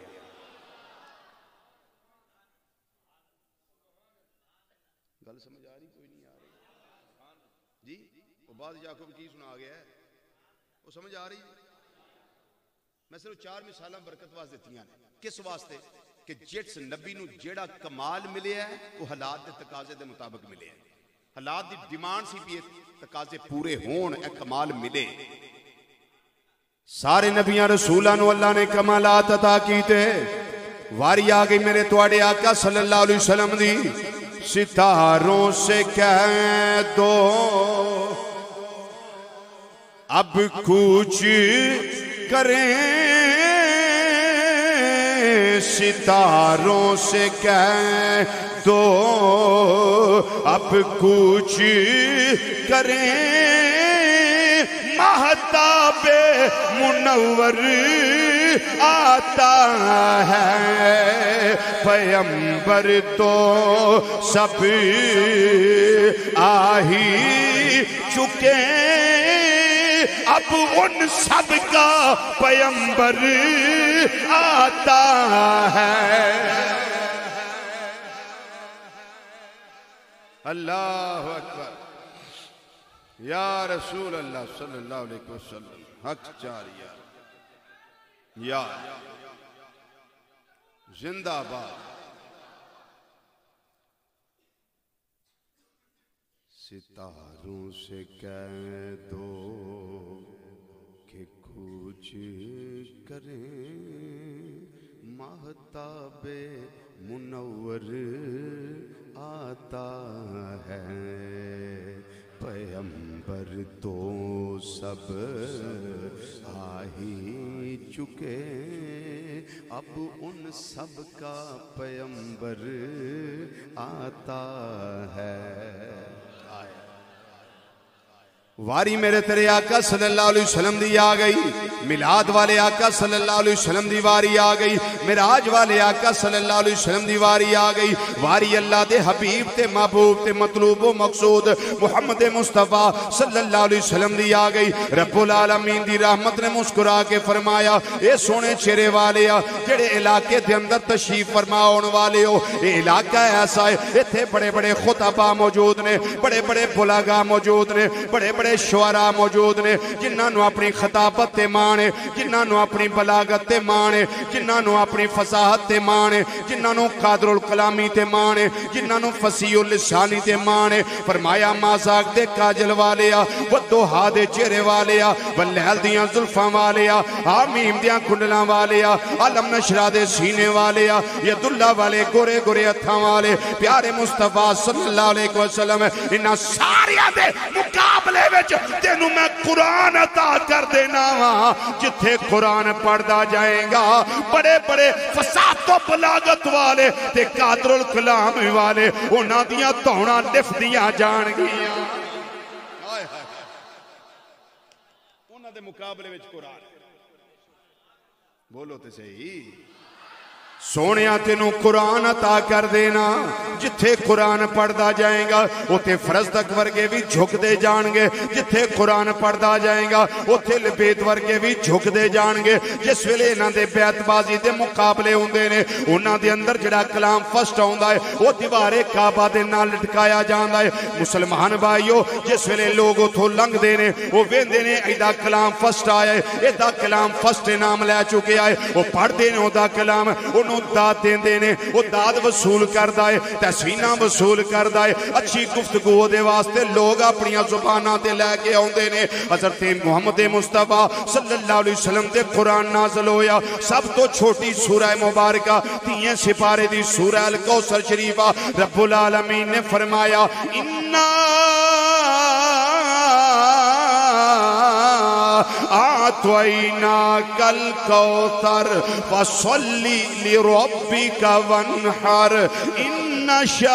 गल समझ आ रही? कोई नहीं आ रही जी? वो बाद याकूब की सुना गया है, वो समझ आ रही? मैं सिर्फ चार मिसालां बरकत वास्ते दित्तियां ने। किस वास्ते? कि जिस नबी नूं जेड़ा कमाल मिले है वो हालात के तकाजे के मुताबिक मिले है। हालात की डिमांड सी भी तकाजे पूरे होण, ए कमाल मिले। सारे नबियां रसूलां नूं अल्लाह ने कमालात अता कीते। वारी आ गई मेरे तुहाडे आका सल्लल्लाहु अलैहि वसल्लम दी। सितारों से कह दो अब कुछ करें, सितारों से कह दो अब कुछ करें, महताबे मुनव्वर आता है, पैगंबर तो सब आ ही चुके, अब उन सब का पैगंबर आता है। अल्लाह अकबर, या रसूल अल्लाह सल्लल्लाहु अलैहि वसल्लम, हक जारिया या जिंदाबाद। सितारों से कह दो कि कुछ करें, महताबे मुनव्वर आता है, पैगंबर तो सब आ ही चुके, अब उन सब का पैगंबर आता है। वारी मेरे तेरे आका सल्लल्लाहु अलैहि वसल्लम दी आ गई। मिलाद वाले आका सल्लल्लाहु अलैहि वसल्लम दी वारी आ गई। मिराज वाले आका सल्लल्लाहु अलैहि वसल्लम दी वारी आ गई। वारी अल्लाह दे हबीब ते महबूब ते मतलूब व मकसूद मुहम्मद मुस्तफा सल्लल्लाहु अलैहि वसल्लम दी आ गई। रब्बुल आलमीन दी रहमत ने मुस्कुरा के फरमाया, ए सोने चेहरे वाले आ जेड़े इलाके दे अंदर तशरीफ फरमा आने वाले हो, ये इलाका ऐसा है, इत्थे बड़े बड़े खुतबा मौजूद ने, बड़े बड़े बुलागा मौजूद ने, बड़े बड़े शुआरा मौजूद ने, जिन्होंने अपनी खताबत ते मान है, जिन्होंने अपनी बलागत ते मान है, जिन्होंने अपनी फसाहत ते मान है, जिन्होंने कादरुल कलामी ते मान है, जिन्होंने फसीउल लिसानी ते मान है। फरमाया माज़ाक दे काजल वाले आ, वदोहा दे चेहरे वाले आ, वलैल दियां जुल्फां वाले आ, हामीम दियां कुंडलां वाले आ, अलम नशरा दे सीने वाले आ, यदुल्ला वाले गोरे गोरे हत्थां वाले प्यारे मुस्तफा सल्लल्लाहु अलैहि वसल्लम, इन्हां सारियां दे मुकाबले तेनू मैं कुरान अता कर देना वा। जिथे कुरान पढ़दा जाएगा, बड़े बड़े फसातो बलागत वाले ते कादरुल कलाम वाले उन्हां दियां धौणा लिफदियां जाणगियां। उन्हां दे मुकाबले विच कुरान। बोलो ते सही। सोनिया तेनू कुरान अता कर देना। जिथे कुरान पढ़दा जाएगा उथे फरज तक वर्गे भी झुकते जाएंगे, जिथे कुरान पढ़दा जाएगा उथे लबेत वर्गे भी झुकते जाएंगे। जिस वेले इन्हां दे बैतबाजी दे मुकाबले होंदे ने, उन्हां दे अंदर जिहड़ा कलाम फस्ट आउंदा है वो दीवारे काबा दे नाल लटकाया जांदा है। मुसलमान भाईओ, जिस वेले लोग उथों लंघदे ने वो वेंदे ने इहदा कलाम फस्ट आया है, इहदा कलाम फस्ट इनाम लै चुके है, वो पढ़दे ने ओहदा कलाम, ओनू दाद देंदे ने, वो दाद वसूल करदा है, तहसीना वसूल करदा है। अच्छी गुफ्तगू दे वास्ते लोग अपनी जुबानां ते लैके आउंदे ने। हज़रत मुहम्मद मुस्तफा सल्लल्लाहु अलैहि वसल्लम ते कुरान नाज़िल होया, सब तो छोटी सूरह मुबारका तीन सिपारे दी सूरह अल कौसर शरीफा। रब्बुल आलमीन ने फरमाया इन्ना आतवैना कल कौसर फसल्ली लिरब्बिका वन्हर इन्ना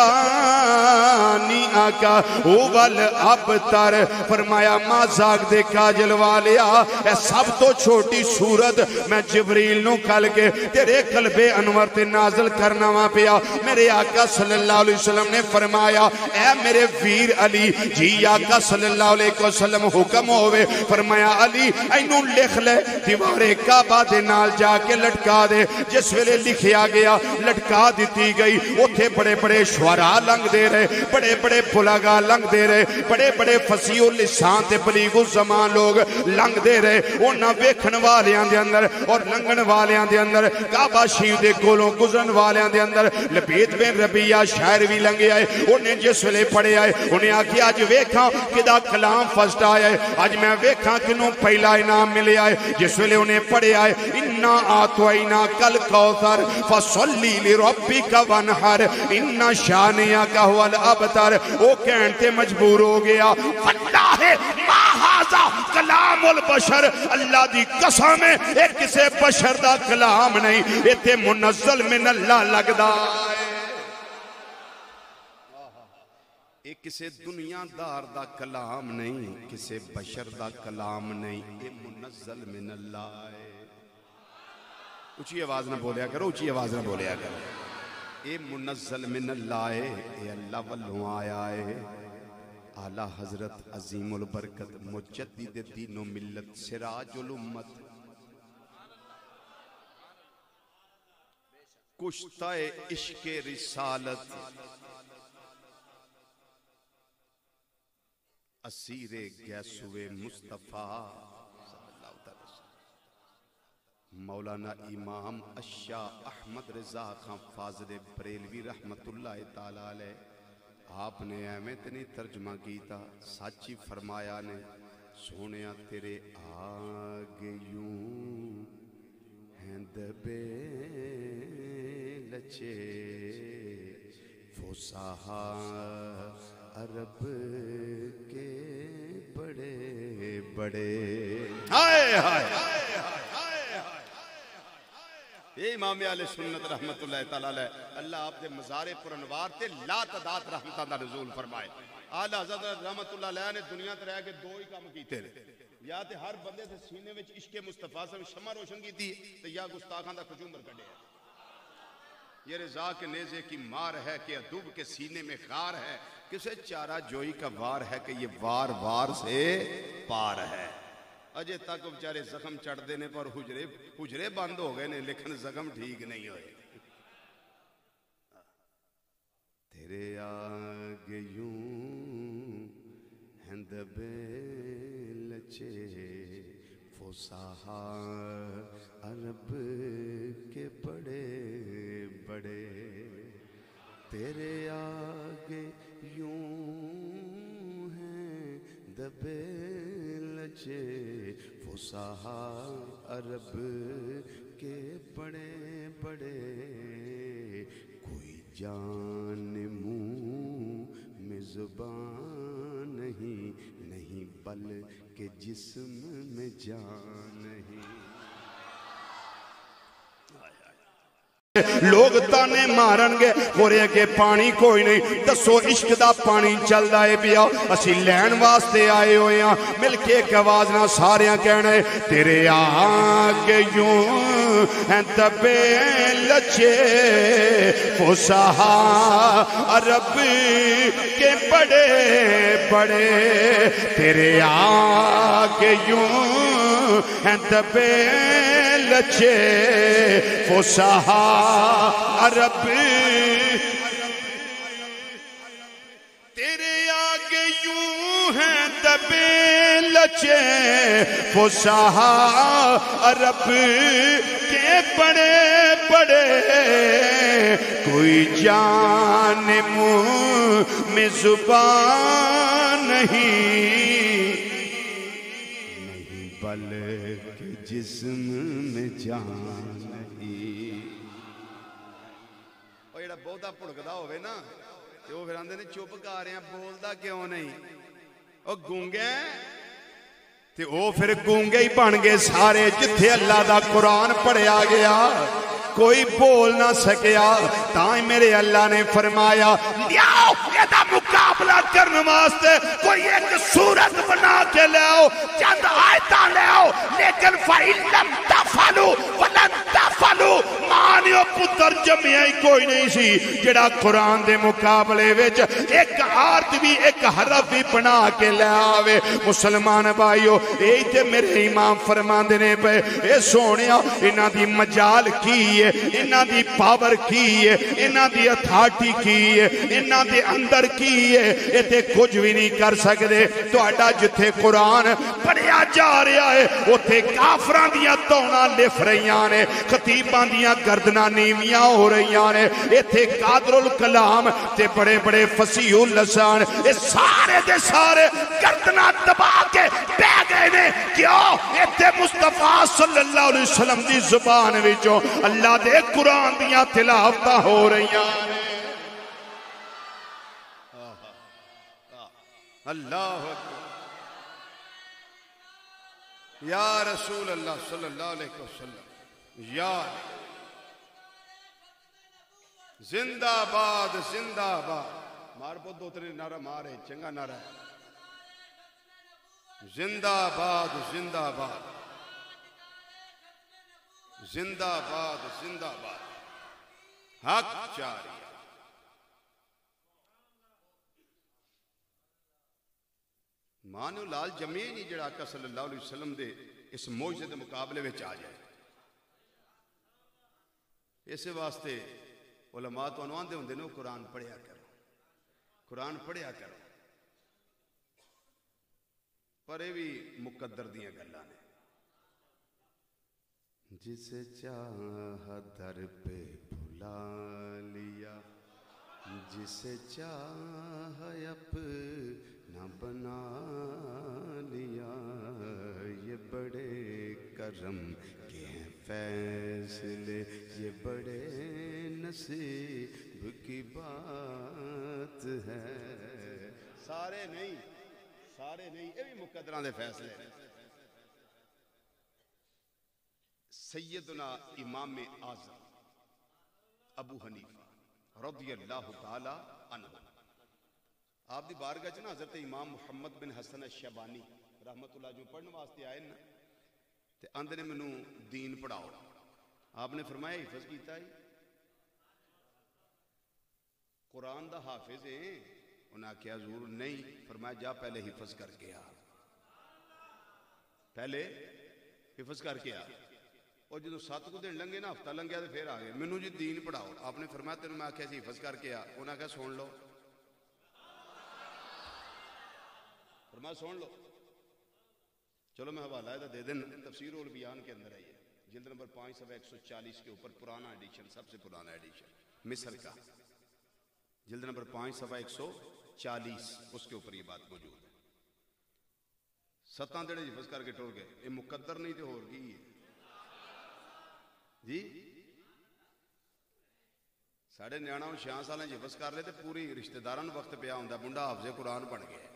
शानिअका हुवल अबतर। फरमाया मां जाग दे काजल वालिया, ए सब तो छोटी सूरत मैं जिब्रील नु कल के तेरे कल्बे अनवर ते नाज़िल करना वा पिया। मेरे आका सल्लल्लाहु अलैहि वसल्लम ने फरमाया ए मेरे वीर अली जी, आका सल्लल्लाहु अलैहि वसल्लम हुक्म होवे, फरमाया अली इनू लिख ले, दीवारे काबा दे नाल जाके लटका दे। जिस वेले लिखिया गया लटका दी गई, उथे बड़े बड़े शुअरा लंघदे रहे, बड़े बड़े बुलागा लंघदे रहे, बड़े बड़े फसीओ लिसान ते बलीगो ज़मान लोग लंघदे रहे। उन्हां वेखण वालियां दे अंदर और लंघण वालियां दे अंदर, काबा शरीफ दे कोलों गुजरन वालियां दे अंदर लबीद बिन रबिया शायर भी लंघिया है। उन्हें जिस वेले पढ़िया है, उन्हें आखिया अज वेखा किदा कलाम फस्ट आया है, अज मैं वेखा किनू पहला इनाम मिलिया है। जिस वेले उन्हें पढ़िया है इन्ना आतवैना कल कौसर फसल्ली लिरब्बिका वन्हर इन्ना शानिअका हुवल अबतर। वो कहन ते मजबूर हो गया वल्लाहि मा हाज़ा कलामुल बशर, अल्लाह दी कसम है ये किसे बशर दा कलाम नहीं, इत्थे मुनज़्ज़ल मिन अल्लाह लगदा है। ये किसे दुनियादार दा कलाम नहीं, किसे बशर दा कलाम नहीं, ये मुनज़्ज़ल मिन अल्लाह है। ऊंची आवाज ना बोलिया करो, ऊंची आवाज ना बोलिया करो। ये मुनज़्ज़ल मिन अल्लाह है, ये अल्लाह वल्लों आया है। आला हजरत अजीमुल बरकत मुजद्दिद दीन व मिल्लत सिराजुल उम्मत कुश्ताए इश्क़े रिसालत असीरे गैसुए मुस्तफ़ा मौलाना इमाम अशा अहमद रजा खां फाज़िल बरेलवी रहमतुल्लाह ताला अलैह, आपने एवें ते नहीं तर्जमा किया, सच ही फरमाया ने सोनिया तेरे आगे यूं हैं दबे लचे फुसाहा अरब के बड़े बड़े। हाय हाय ये इमाम आले सुन्नत रहमतुल्लाह ताला अलैह, अल्लाह आपके मज़ारे पुरनवार ते ला तदाद रहमतां दा नुज़ूल फरमाए। आला हज़रत रहमतुल्लाह अलैह ने दुनिया ते रह के दो ही काम कीते ने, या ते हर बंदे दे सीने विच इश्क़े मुस्तफ़ा से शमा रोशन कीती ते या गुस्ताखां दा खुजूमर कढिया। ये रज़ा के नेज़े की मार है कि अदूब के सीने में खार है, किसे चारा जोई का वार है कि ये वार वार से पार है। अजे तक बेचारे जख्म चढ़ते ने पर हुजरे हुजरे बंद हो गए ने, लेकिन जख्म ठीक नहीं हुए। तेरे आगे यूं हैं दबे लचे फुसाहा अरब के बड़े बड़े। तेरे आगे यूं हैं दबे लचे फुसाहा अरब के बड़े बड़े। कोई जान मुँह में ज़ुबान नहीं, नहीं बल के जिस्म में जान नहीं। लोग ताने मारनगे होरे अगे पानी कोई नहीं, दसो इश्क दा पानी चलदा है पिया, असी लैन वास्ते आए हुए हैं। मिलके एक आवाज ना सारियां कहना है तेरे आगे यूं हैं दबे लचे फुसाहा अरब के बड़े बड़े। तेरे आगे यूं हैं दबे लचे फुसाहा अरब। तेरे आगे यूं हैं दबे लचे फुसाहा अरब के बड़े पड़े कोई जान मुंह में जुबान नहीं, नहीं बल्कि जिस्म में जान नहीं। और जेड़ा बहुता भुड़कदा होवे ना ते वो फिर आंदे ने चुप कर रहे बोलदा क्यों नहीं, और गूंगे ते वो फिर गूंगे ही बन गए सारे। जिथे अल्लाह दा कुरान पढ़िया गया कोई बोल ना सकया, ताई मेरे अल्लाह ने फरमाया लियाओ एदा मुकाबला करने वास्ते कोई एक सूरत बना के लाओ, चंद आयतां लाओ, लेकिन फाइलम तफलू वलन तफलू, मानियो पुत्र जमिया ही कोई नहीं सी जेड़ा कुरान दे मुकाबले विच एक आयत भी एक हरफ भी बना के ले आवे। मुसलमान भाईओ यही ते मेरे इमाम फरमांदे ने पे ए सोहणिया इन्हां दी मजाल की है, इन्हां दी पावर की है, इन्हां दी अथॉरिटी की है, इन्हां दे अंदर की है, ये ते कुछ भी नहीं कर सकदे। तुहाडा जिथे कुरान पढ़िया जा रहा है उथे काफरां दियां तौणां लिफ रहीआं ने, खतीबां दियां गर्दनां नीवियां हो रहीआं ने। इथे कादरुल कलाम ते बड़े बड़े फसीहुल लसान ये सारे दे सारे गर्दनां दबा के बह गए ने। क्यों? इथे मुस्तफा सल्लल्लाहु अलैहि वसल्लम दी जुबान विचों अल्लाह दे कुरान दियां तिलावतां हो रहीआं ने। अल्लाह या रसूल अल्लाह सल्लल्लाहु अलैहि वसल्लम या जिंदाबाद जिंदाबाद। मार पो दो तेरे नारा मारे चंगा नारा जिंदाबाद जिंदाबाद जिंदाबाद जिंदाबाद। हक जारी मानो लाल जमे ही नहीं जड़ा आका सल्लल्लाहु अलैहि वसल्लम दे इस मौजूद दे मुकाबले में आ जाए। इस वास्ते उलमा तो आंदे होंदे ने कुरान पढ़िया करो, कुरान पढ़िया करो, पर ये भी मुकद्दर दियां गल्लां ने। जिसे चाह दर पे बुला लिया, जिसे चाह अपना बना लिया, ये बड़े करम के हैं फैसले, ये बड़े नसीब की बात है। सारे नहीं सारे नहीं, ये भी मुकद्दरां दे फैसले। सैयदना इमाम आज़म अबू हनीफा रज़ियल्लाहु ताला अन्हु आप दी बारगाह च ना हज़रत इमाम मुहम्मद बिन हसन अश-शबानी रहमतुल्लाह जो पढ़ने वास्ते आए ना, ते आंदे ने मैनू दीन पढ़ाओ। आपने फरमाया हिफज कीता है, कुरान दा हाफिज है? उन्हें आख्या जरूर नहीं। फरमाया जा पहले हिफज करके आ, पहले हिफज करके आ। और जो सत्त को दिन लंघे ना, हफ्ता लंघिया तो फिर आ गए मैनू जी दीन पढ़ाओ। आपने फरमाया तेन मैं आख्या हिफज करके आ। उन्हें आख्या सुन लो, फरमाया सुन लो। चलो मैं हवाला है दे दिन तफसीर उल बयान के अंदर आई है, जिल्द नंबर पाँच सौ एक सौ चालीस के ऊपर पुराना एडिशन, सबसे पुराना एडिशन मिस्र का, जिल्द नंबर पाँच सवा एक सौ चालीस, उसके ऊपर ये बात मौजूद है। सत्ता देड़े हिफज करके टुर गए, ये मुकद्दर नहीं तो होर की है जी। साढ़े न्याणा छियां साल हिफज कर ले तो पूरी रिश्तेदारों वक्त पिया होंगे, मुंडा हाफजे कुरान बन गया।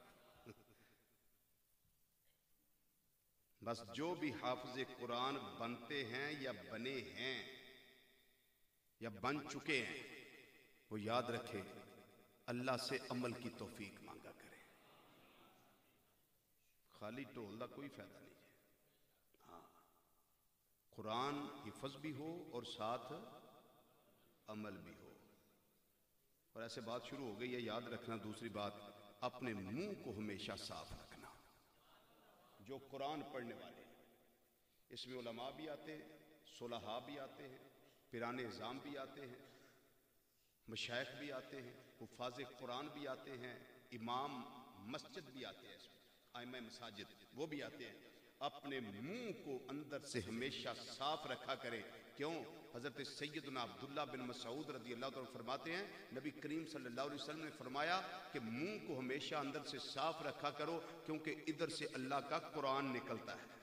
बस जो भी हाफिज़े कुरान बनते हैं या बने हैं या बन चुके हैं, वो याद रखे अल्लाह से अमल की तौफीक मांगा करे। खाली ढोल का कोई फायदा नहीं है। हाँ, कुरान हिफज भी हो और साथ अमल भी हो। और ऐसे बात शुरू हो गई है, याद रखना। दूसरी बात, अपने मुंह को हमेशा साफ रखना। जो कुरान पढ़ने वाले, इसमें उलमा भी आते हैं, सुलहा भी आते हैं, पिराने निज़ाम भी आते हैं, मशाइख भी आते हैं, हुफ़ाज़ कुरान भी आते हैं, इमाम मस्जिद भी आते हैं, इसमें आइमा मसाजिद वो भी आते हैं। अपने मुंह को अंदर से हमेशा साफ रखा करे। क्यों? हज़रत सैयदना अब्दुल्लाह बिन मसऊद रज़ी अल्लाह तआला फरमाते हैं, नबी करीम सल्लल्लाहु अलैहि वसल्लम ने फरमाया कि मुंह को हमेशा अंदर से साफ रखा करो, क्योंकि इधर से अल्लाह का कुरान निकलता है,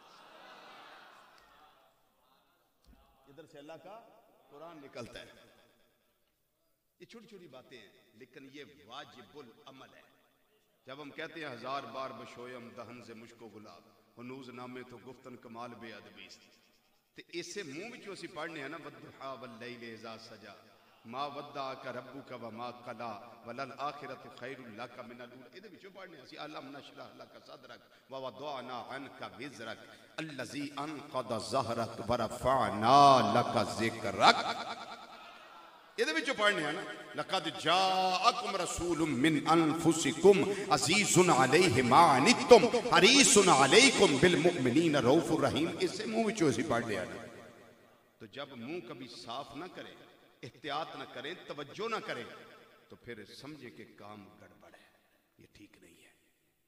इधर से अल्लाह का कुरान निकलता है। ये छोटी छोटी बातें हैं, लेकिन ये वाजिबुल अमल है। जब हम कहते हैं हजार बार बशोयम दहन से मुश्को गुलाब हनूज नामे तो गुफ्तन कमाल बेअदबी, तो इसे मुंह विचों असीं पढ़ने हैं ना, वद्दुहा वल्लैलि इज़ा सजा मा वद्दअका रब्बुका व मा कला वलल आखिरतु खैरुल लका मिनल ऊला, इहदे विचों पढ़ने असीं अलम नशरह लका सदरक व वदअना अन्का विज़रक अल्लज़ी अनक़द ज़हरक व रफ़अना लका ज़िक्रक, इहदे विचों पढ़ने हैं ना, लक़द जाअकुम रसूलुम मिन अनफुसिकुम अज़ीज़ुन अलैहि मा अनित्तुम हरीसुन अलैकुम बिल मुमिनीना रऊफ़ुर रहीम, इससे मुंह विचों असीं पढ़ने हैं। तो जब मुंह कभी साफ ना करें, एहतियात ना करें, तवज्जो ना करें, तो फिर समझे कि काम गड़बड़ है, ये ठीक नहीं है।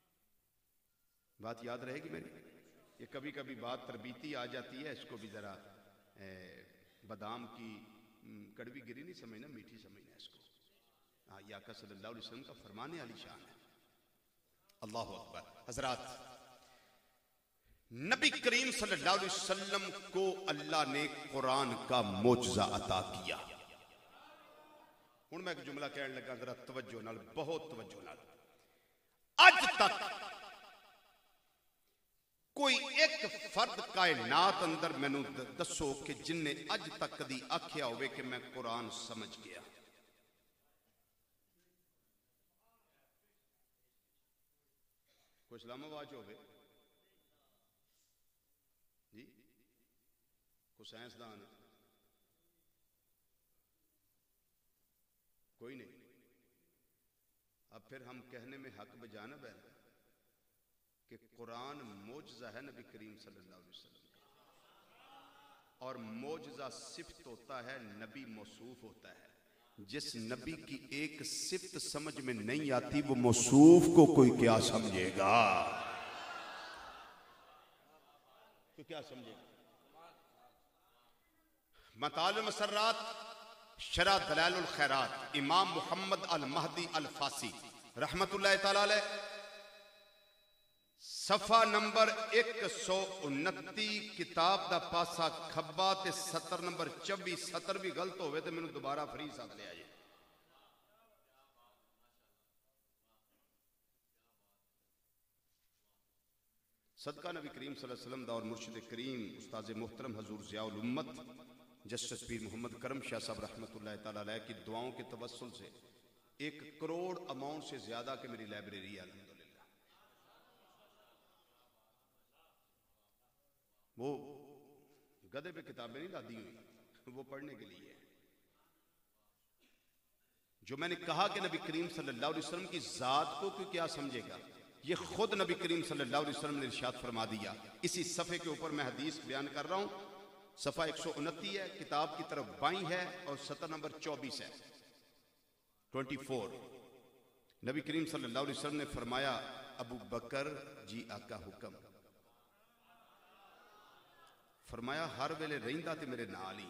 बात याद रहेगी मेरी। ये कभी कभी बात तरबीती आ जाती है, इसको भी जरा बादाम की कड़वी गिरी नहीं समझना, मीठी समझना इसको। हाँ, ये आका सल्लल्लाहु अलैहि वसल्लम का फरमाने वाली शान है। अल्लाहु अकबर। हजरात, नबी करीम सल्लल्लाहु अलैहि वसल्लम को अल्लाह ने कुरान का मोजज़ा अता किया। हुण मैं एक जुमला कहने लगा, जरा तवज्जो नाल, बहुत तवज्जो नाल। अज तक कोई एक फर्द कायनात अंदर मैनू दसो कि जिन्ने अज तक कदी आख्या होवे कि मैं कुरान समझ गया। कोई इस्लामाबाद होवे जी, कोई साइंसदान, कोई नहीं। अब फिर हम कहने में हक बजानब है कि कुरान मोजज़ा है नबी करीम सल्लल्लाहु अलैहि वसल्लम का, और मोजज़ा सिफ्त होता है, नबी मौसूफ होता है। जिस नबी की एक सिफ्त समझ में नहीं आती, वो मौसूफ को कोई क्या समझेगा, तो क्या समझेगा। मताल मसर्रात शरा दलालुल खैरात, इमाम मोहम्मद अल महदी अल फासी रहमतुल्लाह तआला अलैह, सफा नंबर एक सौ उनती, किताब का पासा खब्बा ते सत्तर नंबर चौबी, सत्तर भी गलत होवे तो मैनू दोबारा फ्री सद लिया जी। सदका नबी करीम सल्लल्लाहु अलैहि वसल्लम दा और मुर्शिद करीम उस्ताद मोहतरम हजूर ज़ियाउल उम्मत जस्टिस पीर मोहम्मद करम शाह साहब रहमतुल्लाह तआला अलैह की दुआओं के तवस्सुल से एक करोड़ अमाउंट से ज्यादा की मेरी लाइब्रेरी है अल्हम्दुलिल्लाह। वो गधे पे किताबें नहीं लादी हुई, वो पढ़ने के लिए। जो मैंने कहा कि नबी करीम सल्लल्लाहु अलैहि वसल्लम की जात को कोई क्या समझेगा, ये खुद नबी करीम सल्लल्लाहु अलैहि वसल्लम ने इरशाद फरमा दिया। इसी सफ़े के ऊपर मैं हदीस बयान कर रहा हूँ। सफ़ा एक सौ उनती है, किताब की तरफ बाई है और सत्तर नंबर चौबीस है, ट्वेंटी फोर। नबी करीम सल्लल्लाहु अलैहि वसल्लम ने फरमाया, अबू बकर जी आका हुक्म फरमाया, हर वेले रहिंदा ते मेरे नाल ही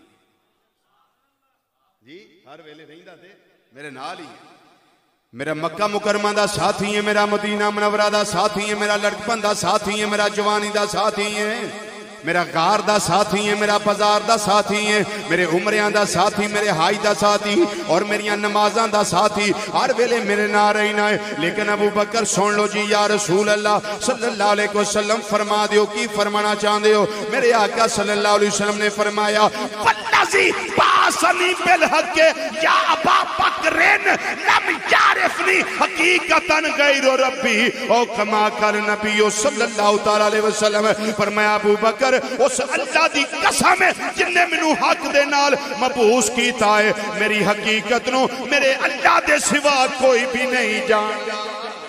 जी, हर वेले रहिंदा ते मेरे नाल ही। मेरा मक्का मुकरमा दा साथी है, मेरा मदीना मुनव्वरा दा साथी है, मेरा लड़कपन दा साथी है, मेरा जवानी दा साथी है, मेरा गार दा साथी है, मेरा बाजार दा साथी है, मेरे उमरियां दा साथी, मेरे हाई दा साथी और मेरियां नमाजां दा साथी, हर वेले मेरे नाल रहना है। लेकिन अबू बकर सुन लो जी, या रसूल अल्लाह सल्लल्लाहु अलैहि वसल्लम फरमा दियो, की फरमाना चाहते हो। मेरे आका सल्लल्लाहु अलैहि वसल्लम ने फरमाया, वल्लज़ी बासनी बिल हक़ या अबा बकरिन लम यारिफनी हकीकतन गैर रब्बी ओ कमा कर नबी सल्लल्लाहु अलैहि वसल्लम। फरमाया, अबू बकर उस अल्लाह दी कसम है जिन्ने मैनू हक दे नाल मबूस कीता है, मेरी हकीकत नू मेरे अल्लाह दे सिवा कोई भी नहीं जानदा।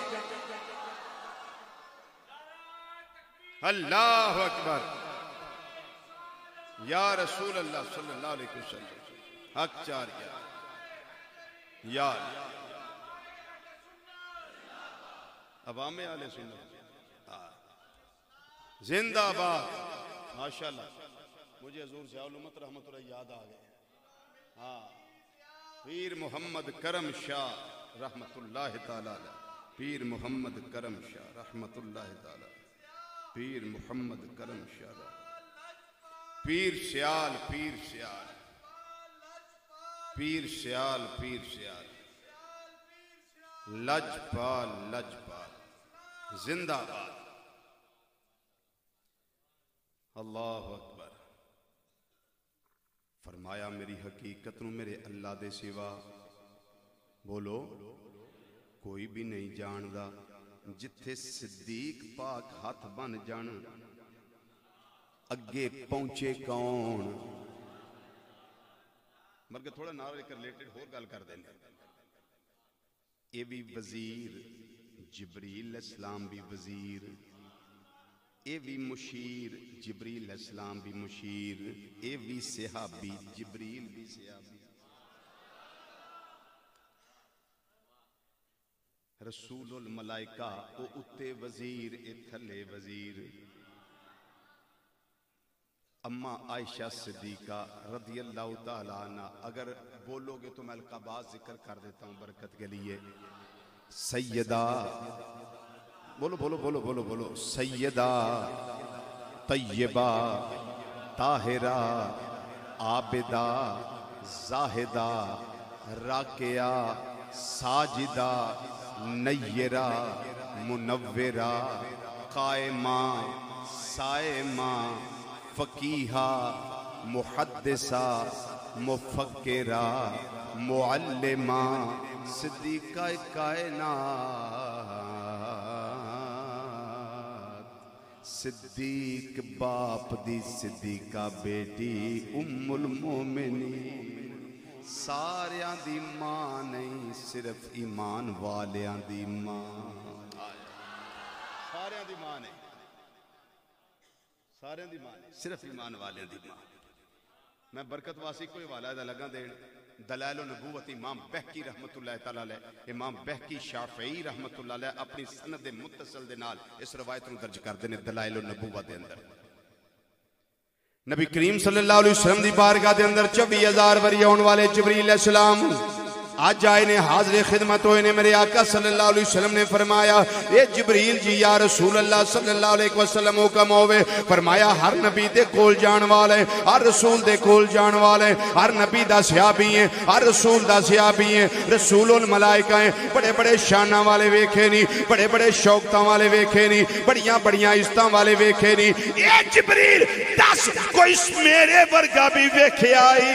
अल्लाह अकबर। या रसूल अल्लाह सल्लल्लाहु अलैहि वसल्लम, हक चार या अवामे आले सुन्नत जिंदाबाद, माशाअल्लाह। मुझे हजूर ज़ियाउल उम्मत रहमतुल्लाह याद आ गए। हाँ, पीर मोहम्मद करम शाह रहमतुल्लाह ताला अलैह, पीर मोहम्मद करम शाह रहमतुल्लाह ताला, पीर मोहम्मद करम शाह, पीर सियाल पीर सियाल पीर सियाल पीर सियाल, लजपाल लजपाल जिंदाबाद। अल्लाह अकबर। फरमाया मेरी हकीकत नूं मेरे अल्लाह दे सिवा बोलो कोई भी नहीं जानदा। जिथे सिद्दीक पाक हाथ बन जान अगे पहुंचे कौन। मगर थोड़ा नारे के रिलेटेड होर गल कर देंगे। ये भी वजीर जिब्रील इस्लाम भी वजीर, ये भी मुशीर जिब्रील इस्लाम भी मुशीर, ये भी सहाबी जिब्रील भी सहाबी। रसूलुल मलाइका ओ उत्ते वजीर ए थले वजीर। अम्मा आयशा सिद्दीका रदी अल्लाह ताला अन्हा, अगर बोलोगे तो मैं अलकाबाज जिक्र कर देता हूँ बरकत के लिए। सैयदा बोलो बोलो बोलो बोलो बोलो सैयदा तैयबा ताहिरा आबिदा जाहिदा राकिया साजिदा नय्यरा मुनव्विरा कायमा सायमा फकीहा मुहद्दिसा मुफक्किरा मुअल्लिमा सिद्दीका कायनात। सिद्दीक बाप दी सिद्दीका बेटी उम्मुल मोमिनीन। सारियां दी मां नहीं, सिर्फ ईमान वालियां दी मां। सारियां दी मां नहीं, सारियां दी मां नहीं, सिर्फ ईमान वालियां दी मां। मैं बरकत वासी कोई वाला दा लगा देन। दलाइल नबूवत इमाम बहकी रहमतुल्लाह तआला अलैह, इमाम बहकी शाफई रहमतुल्लाह अलैह अपनी सनद मुत्तसिल दे नाल इस रवायत नूं दर्ज करदे ने। दलाइल नबूवत दे अंदर नबी करीम सल्लल्लाहु अलैहि वसल्लम दी बारगाह दे अंदर चौबीस हज़ार वरी आउण वाले जिब्रील अलैहिस्सलाम आज आए ने, हाज़िर खिदमत होए ने। मेरे आका सल्लल्लाहु अलैहि वसल्लम ने फरमाया ए जिब्रील जी या रसूल अल्लाह सल्लल्लाहु अलैहि वसल्लम हुक्म होवे। फरमाया हर नबी दे कोल जान वाले, हर रसूल दे कोल जान वाले, हर नबी दा सहाबी है, हर रसूल दा सहाबी है। रसूलुल मलाइका है, बड़े बड़े शाना वाले वेखे नहीं, बड़े बड़े शौकतां वाले वेखे नहीं, बड़ियां बड़ियां इज्जतां वाले वेखे नहीं। ए जिब्रील दस कोई मेरे वर्गा भी वेख्या ही।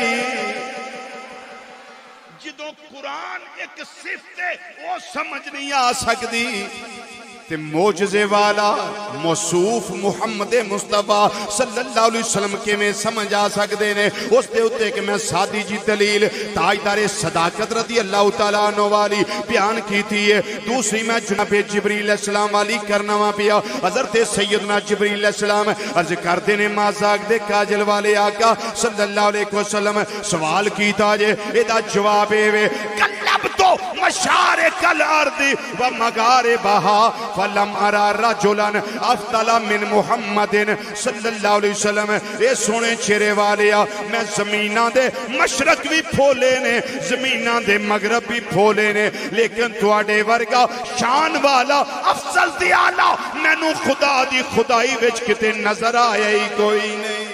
जो कुरान एक सिफत है वो समझ नहीं आ सकती ते मोजज़े वाला मौसूफ मुहम्मद मुस्तफा सल्लल्लाहु अलैहि वसल्लम के में समझ आ सकते ने। उस दे उत्ते कि मैं सादी जी दलील ताजदारे सदाकत रदी अल्लाह तआला अन्हु वाली बयान की थी है। दूसरी मैं जनाब जिब्रील अलैहिस्सलाम वाली करना वा पिया। हज़रत सैयदना जिब्रील अलैहिस्सलाम अर्ज करते ने माज़ाक दे काजल वाले आका सल्लल्लाहु अलैहि वसल्लम सवाल कीता जे, एदा जवाब एवे कल्लब तो मशारे कल अर्दी व मगारे बहा फलम अरा रजुलन अफतला मिन मुहम्मदिन सल्लल्लाहु अलैहि वसल्लम। ए सोने चेहरे वालिया मैं जमीना दे मशरक भी फोले ने, जमीना दे मगरब भी फोले ने, लेकिन तुहाडे वर्गा शान वाला अफजल ते आला मैनू खुदा दी खुदाई विच किते नजर आया ही कोई नहीं।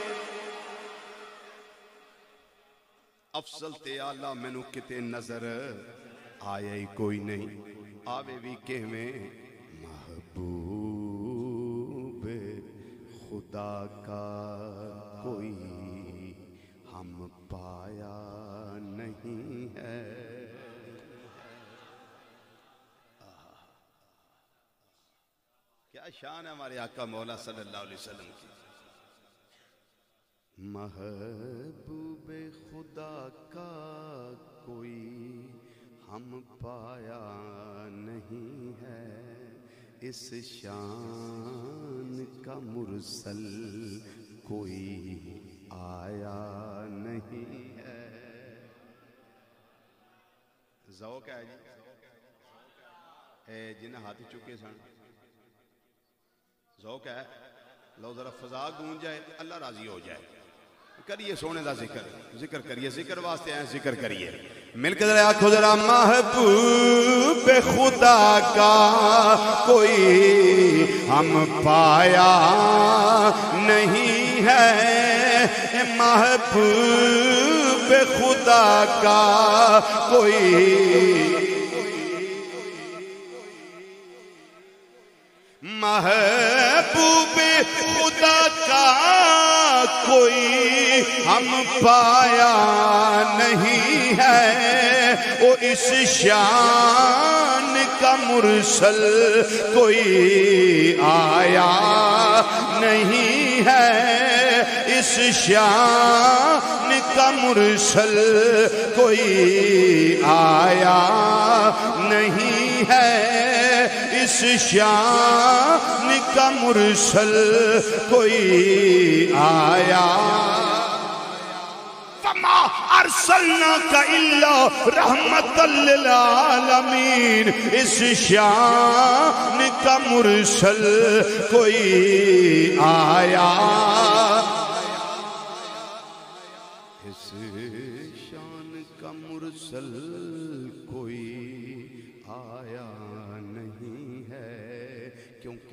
अफजल ते आला मैनू किते नजर आया ही कोई नहीं। आवे भी किवें महबूब खुदा का कोई हम पाया नहीं है। क्या शान है हमारे आका मौला सल्लल्लाहु अलैहि वसल्लम की। महबूब खुदा का कोई हम पाया नहीं है, इस शान का मुरसल कोई आया नहीं है। ज़ौक़ है जी जिन्हें हाथ चुके सन, ज़ौक़ है। लो जरा फजा गूंज जाए अल्लाह राजी हो जाए। करिए सोने का जिक्र, जिक्र करिए, जिक्र वास्ते आए, जिक्र करिए मिलकर जरा आखो जरा महबूब खुदा का कोई हम पाया नहीं है, महबूब खुदा का कोई महबूब खुदा का कोई हम पाया नहीं है, ओ इस शान का मुरसल कोई आया नहीं है, इस शान का मुरसल कोई आया नहीं है, इस शान का मुरसल कोई आया। फमा अरसलनाका इल्ला रहमतल लिल आलमीन, इस शान का मुरसल कोई आया, इस शान का मुरसल कोई आया नहीं है, क्योंकि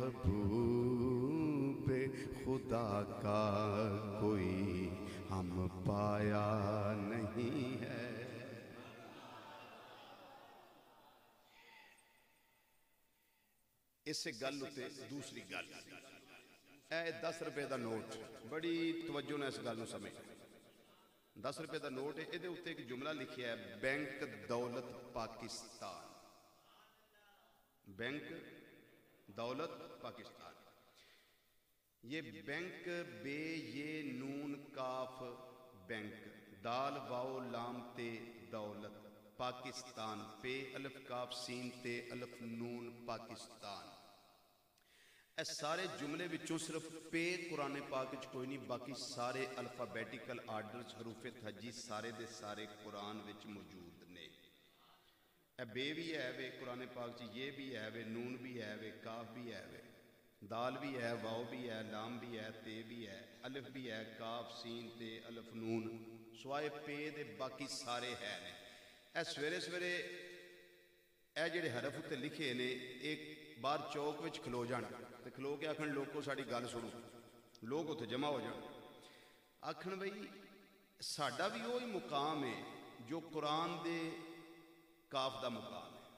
महबूब खुदा का कोई हम पाया नहीं है। इसे गल उते दूसरी गल, ए दस रुपए का नोट, बड़ी तवज्जो ने इस गल नूं समझ। दस रुपए का नोट है, ये उत्ते एक जुमला लिखा है, बैंक दौलत पाकिस्तान, बैंक दौलत पाकिस्तान। ये बैंक बे ये नून काफ बैंक, दाल वाओ लाम ते दौलत, पाकिस्तान पे अलिफ काफ सीन ते अलिफ नून पाकिस्तान। ए सारे जुमले विचों सिर्फ पे कुरान पाक विच कोई नहीं, बाकी सारे अल्फाबैटिकल आर्डर हरूफे थजी सारे दे सारे कुरान विच मौजूद ने। ए बे भी है वे कुरान पाक च, ये भी है वे, नून भी है वे, काफ भी है वे, दाल भी है, वाओ भी है, लाम भी है, ते भी है, अलिफ भी है, काफ सीन ते अलिफ नून, स्वाए पे दे बाकी सारे है ने। ए सवेरे सवेरे ए जिहड़े हरफ उत्ते लिखे ने, एक बाहर चौक विच खलो जाना ते खलो के आखन लोगों साड़ी गल सुनो, लोग उत्थे जमा हो जान, आखन बई साडा भी वही मुकाम है जो कुरान दे काफ दा मुकाम है।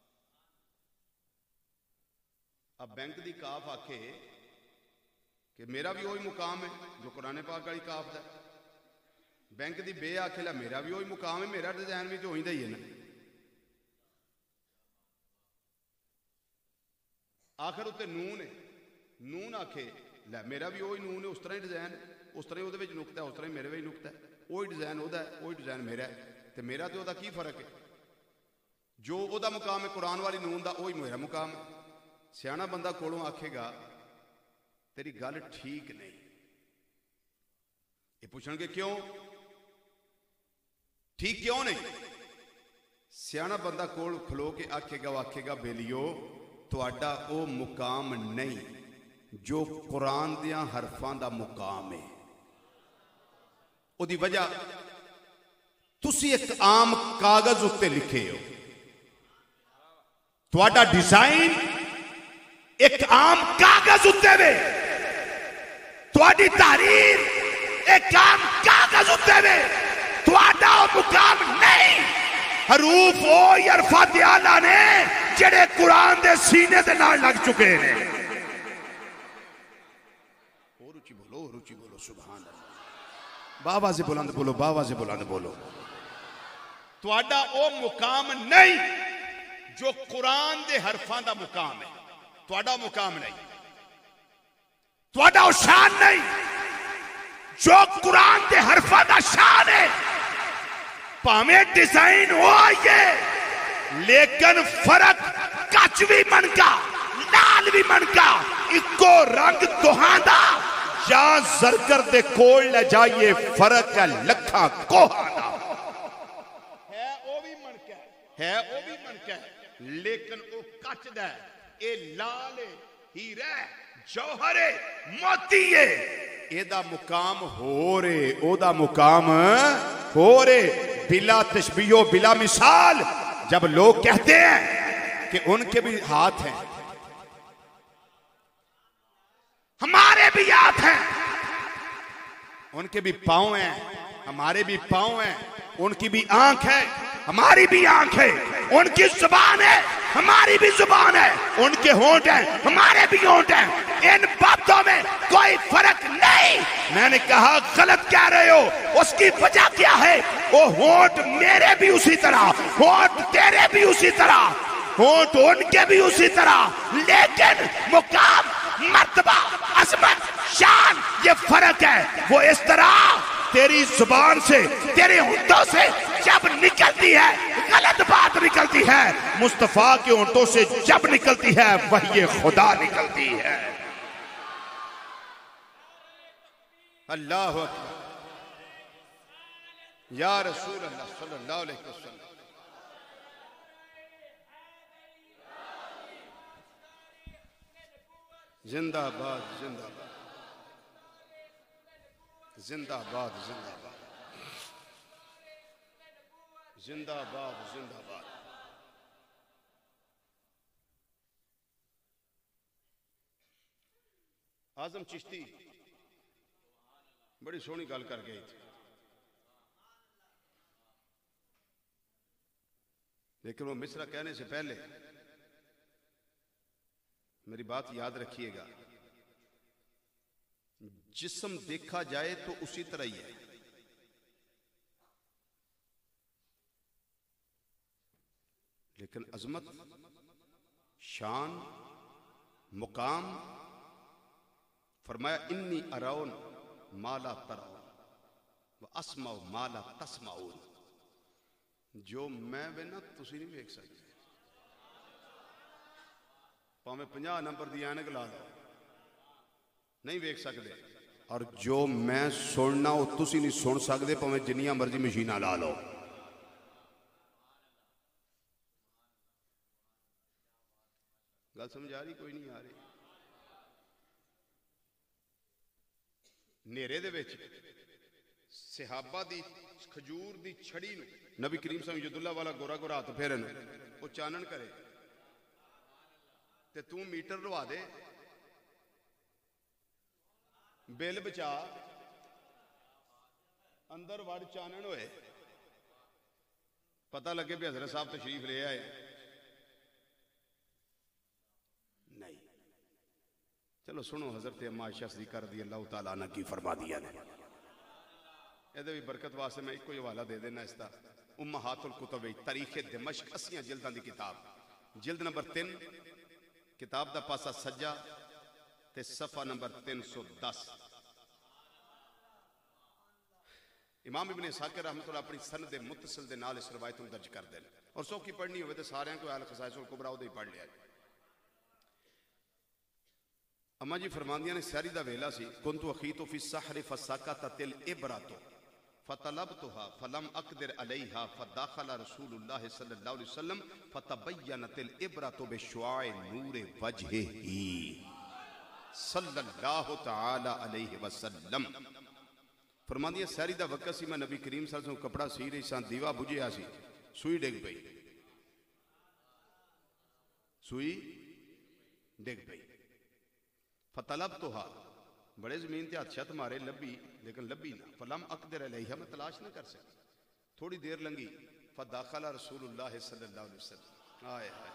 अब बैंक दी काफ आखे कि मेरा भी वही मुकाम है जो कुरान पाक वाली काफ दा, बैंक दी बे आखे ला मेरा भी वही मुकाम है, मेरा डिजाइन भी तो ही दा ही है ना। आखिर उत्ते नून है, नून आखे लै मेरा भी वही नून है, उस तरह ही डिजाइन, उस तरह ही उहदे विच नुक्ता है, उस तरह ही मेरे विच नुक्ता है, वही डिजाइन उहदा है, वही डिजाइन मेरा है, ते मेरा ते उहदा की फर्क है? जो उहदा मुकाम है कुरान वाली नून दा, वही मेरा मुकाम है। सियाना बंदा कोलों आखेगा तेरी गल ठीक नहीं, ये पूछणगे क्यों ठीक क्यों नहीं? सियाना बंदा कोल खलो के आखेगा, वो आखेगा बेलियो तुहाडा ओ मुकाम नहीं जो कुरान दियां हरफां दा मुकाम है। उहदी वजह तुसी एक आम कागज उत्ते लिखे हो, तुहाडा डिजाइन एक आम कागज उत्ते वे, तुहाडी तहरीर एक आम कागज उत्ते वे, तुहाडा मुकाम नहीं। हरूफ ओ अरफा दियाला ने जेड़े कुरान दे सीने दे नाल लग चुके ने। और रुचि बोलो, रुचि बोलो, सुभान अल्लाह, बाबा से बुलंद बोलो, बाबा से बुलंद बोलो। तुहाडा ओ मुकाम नहीं जो कुरान दे हरफां दा मुकाम है, तुहाडा मुकाम नहीं, तुहाडा शान नहीं जो कुरान दे हरफां दा शान है। भावें डिजाइन हो आइए, लेकिन फर्क कच भी मनका लाल भी मनका, इको रंग दुहांदा या जरकर दे कोल ले जाइए, फर्क है लखा कोहा दा। है ओ भी मनका है, ओ भी मनका है, लेकिन ओ कच दा ए लाल हीरा जौहर मोती है। एदा मुकाम हो रे, ओदा मुकाम हो रे, बिला तशबीहो बिला मिसाल। जब लोग कहते हैं कि उनके भी हाथ हैं, हमारे भी हाथ हैं, उनके भी पांव हैं, हमारे भी पांव हैं, उनकी भी आंख है, हमारी भी आंख है, उनकी जुबान है, हमारी भी जुबान है, उनके होंठ हैं, हमारे भी होंठ हैं। इन बातों में कोई फर्क नहीं। मैंने कहा गलत कह रहे हो, उसकी वजह क्या है? वो होंठ मेरे भी उसी तरह, होंठ तेरे भी उसी तरह, होंठ उनके भी उसी तरह, लेकिन मुकाम, मर्तबा, अजमत, शान, ये फर्क है। वो इस तरह तेरी जुबान से, तेरे होंठों से जब निकलती है गलत बात निकलती है, मुस्तफा के होंठों से जब निकलती है वही खुदा निकलती है। अल्लाह अकबर, या रसूल अल्लाह सल्लल्लाहु अलैहि वसल्लम। जिंदाबाद जिंदाबाद जिंदाबाद जिंदाबाद जिंदाबाद जिंदाबाद। आजम चिश्ती बड़ी सोहनी गल कर गई थी, लेकिन वो मिसरा कहने से पहले मेरी बात याद रखिएगा। जिस्म देखा जाए तो उसी तरह ही है, लेकिन अजमत, शान, मुकाम, फरमाया इन्नी अराउन माला तराउन व अस्माउ माला तस्माउन। जो मैं वे ना तुसी नहीं वेख सकते, भावें पचास नंबर की ऐनक ला लो, नहीं वेख सकते। और जो मैं सुनना वो तुसी नहीं सुन सकते, भावें जिन्नियां मर्जी मशीना ला लो। गल समझ आ रही? कोई नहीं आ रही? नेरे दे विच सहाबा दी खजूर दी छड़ी नूं नबी करीम सल्लल्लाहु वाला गोरा गोरा हाथ फेरन, वो चानन करे ते तू मीटर लवा दे, बिल बचा, अंदर वड़ चानन होए, पता लगे भी हजरत साहब तशरीफ ले आए। नहीं, चलो सुनो हजरत अम्मा आयशा सिद्दीक़ा रज़ियल्लाहु ताला अन्हा की फरमा दिया ने। ਇਹਦੇ भी बरकत वास्ते मैं एको हवाला दे देना इसका। उम्महातुल कुतुब तारीखे दिमश्क अस्सियां जिल्दां दी किताब, जिल्द नंबर तीन, किताब दा पासा सज्जा ते सफ़ा नंबर तीन सौ दस। इमाम इब्न इसहाक़ रहमतुल्लाह अपनी सनद मुत्तसिल दे नाल इस रिवायत नूं दर्ज कर देन। और सौखी पढ़नी होवे ते सारियां को अल खसाइसुल कुबरा उदे ही पढ़ लिया। अम्मा जी फरमांदियां ने सैरी दा वेला सी, कुंतु अखीतु फी सहर फसकततिल इबरातु फतलबतुहा फलम अक़दिर अलैहा फदखल रसूलुल्लाह सल्लल्लाहु अलैहि वसल्लम फतबय्यनतिल इबरातु बिशुआइ नूर वजहिही सल्लल्लाहु तआला अलैहि वसल्लम। फरमांदियां सैरी दा वक्त सी, मैं नबी करीम सल्लल्लाहु अलैहि वसल्लम कपड़ा सी रही सा, दीवा बुझिया सी, सुई डिग पई, सुई डिग पई। फतलब तो हा, बड़े जमीन ते हाथ छत मारे, लभी लेकिन लभी ना। फलम अक़दिर अलैहा, मैं तलाश न कर सकी। थोड़ी देर लंघी, फदाखला रसूलुल्लाह सल्लल्लाहु अलैहि वसल्लम, आए हाय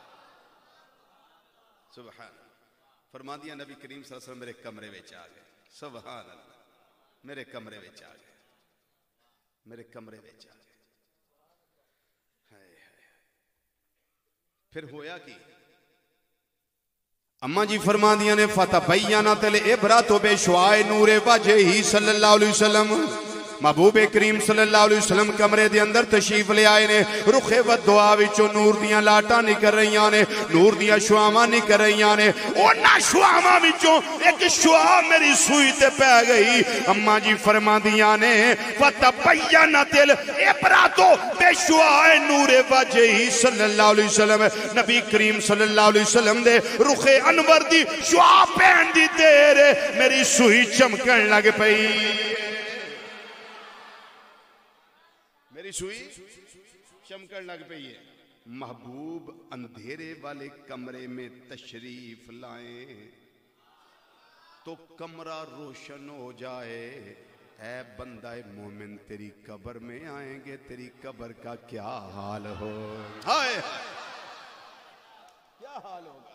सुभान। फरमादियां नबी करीम सल्लल्लाहु अलैहि वसल्लम मेरे कमरे में आ गए। सुभान अल्लाह, मेरे कमरे में आ गए, मेरे कमरे में आ गए। हाय हाय। फिर होया कि अम्मा जी फरमादियां ने फतबय्यनतिल इबरातु बिशुआइ नूर वजहिही सल्लल्लाहु अलैहि वसल्लम। महबूब करीम सल्लल्लाहु अलैहि वसल्लम कमरे दे अंदर तशरीफ ले आए ने। रुखे वदुआ विचों नूर दियां लाटां निकल रहीआं ने, नूर दियां शुआवां निकल रहीआं ने। उन्हां शुआवां विचों एक शुआ मेरी सूई ते पै गई। अम्मा जी फरमांदियां ने फतबय्यनतिल इबरातो बेशुआ नूरे वजही सल्लल्लाहु अलैहि वसल्लम। नबी करीम सल्लल्लाहु अलैहि वसल्लम दे रुखे अनवर दी शुआ पैण दी देर मेरी सूई चमकन लग पई। मेरी सुई चमकन लग पई है। महबूब अंधेरे वाले कमरे में तशरीफ लाए तो कमरा रोशन हो जाए। ऐ बंदा मोमिन तेरी कब्र में आएंगे, तेरी कब्र का क्या हाल हो, हाय क्या हाल होगा।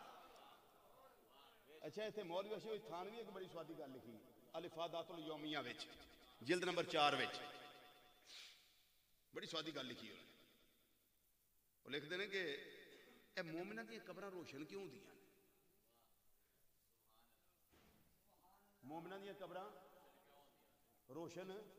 अच्छा इतने मौलवी अशोक थानवी एक बड़ी स्वादी गल लिखी अलिफादातुल यौमिया विच जिल्द नंबर चार विच बड़ी स्वादी गल लिखी है। वो लिखते हैं कि ए मोमिना दी कब्रां रोशन क्यों होंदियां? मोमिना दी कब्रां रोशन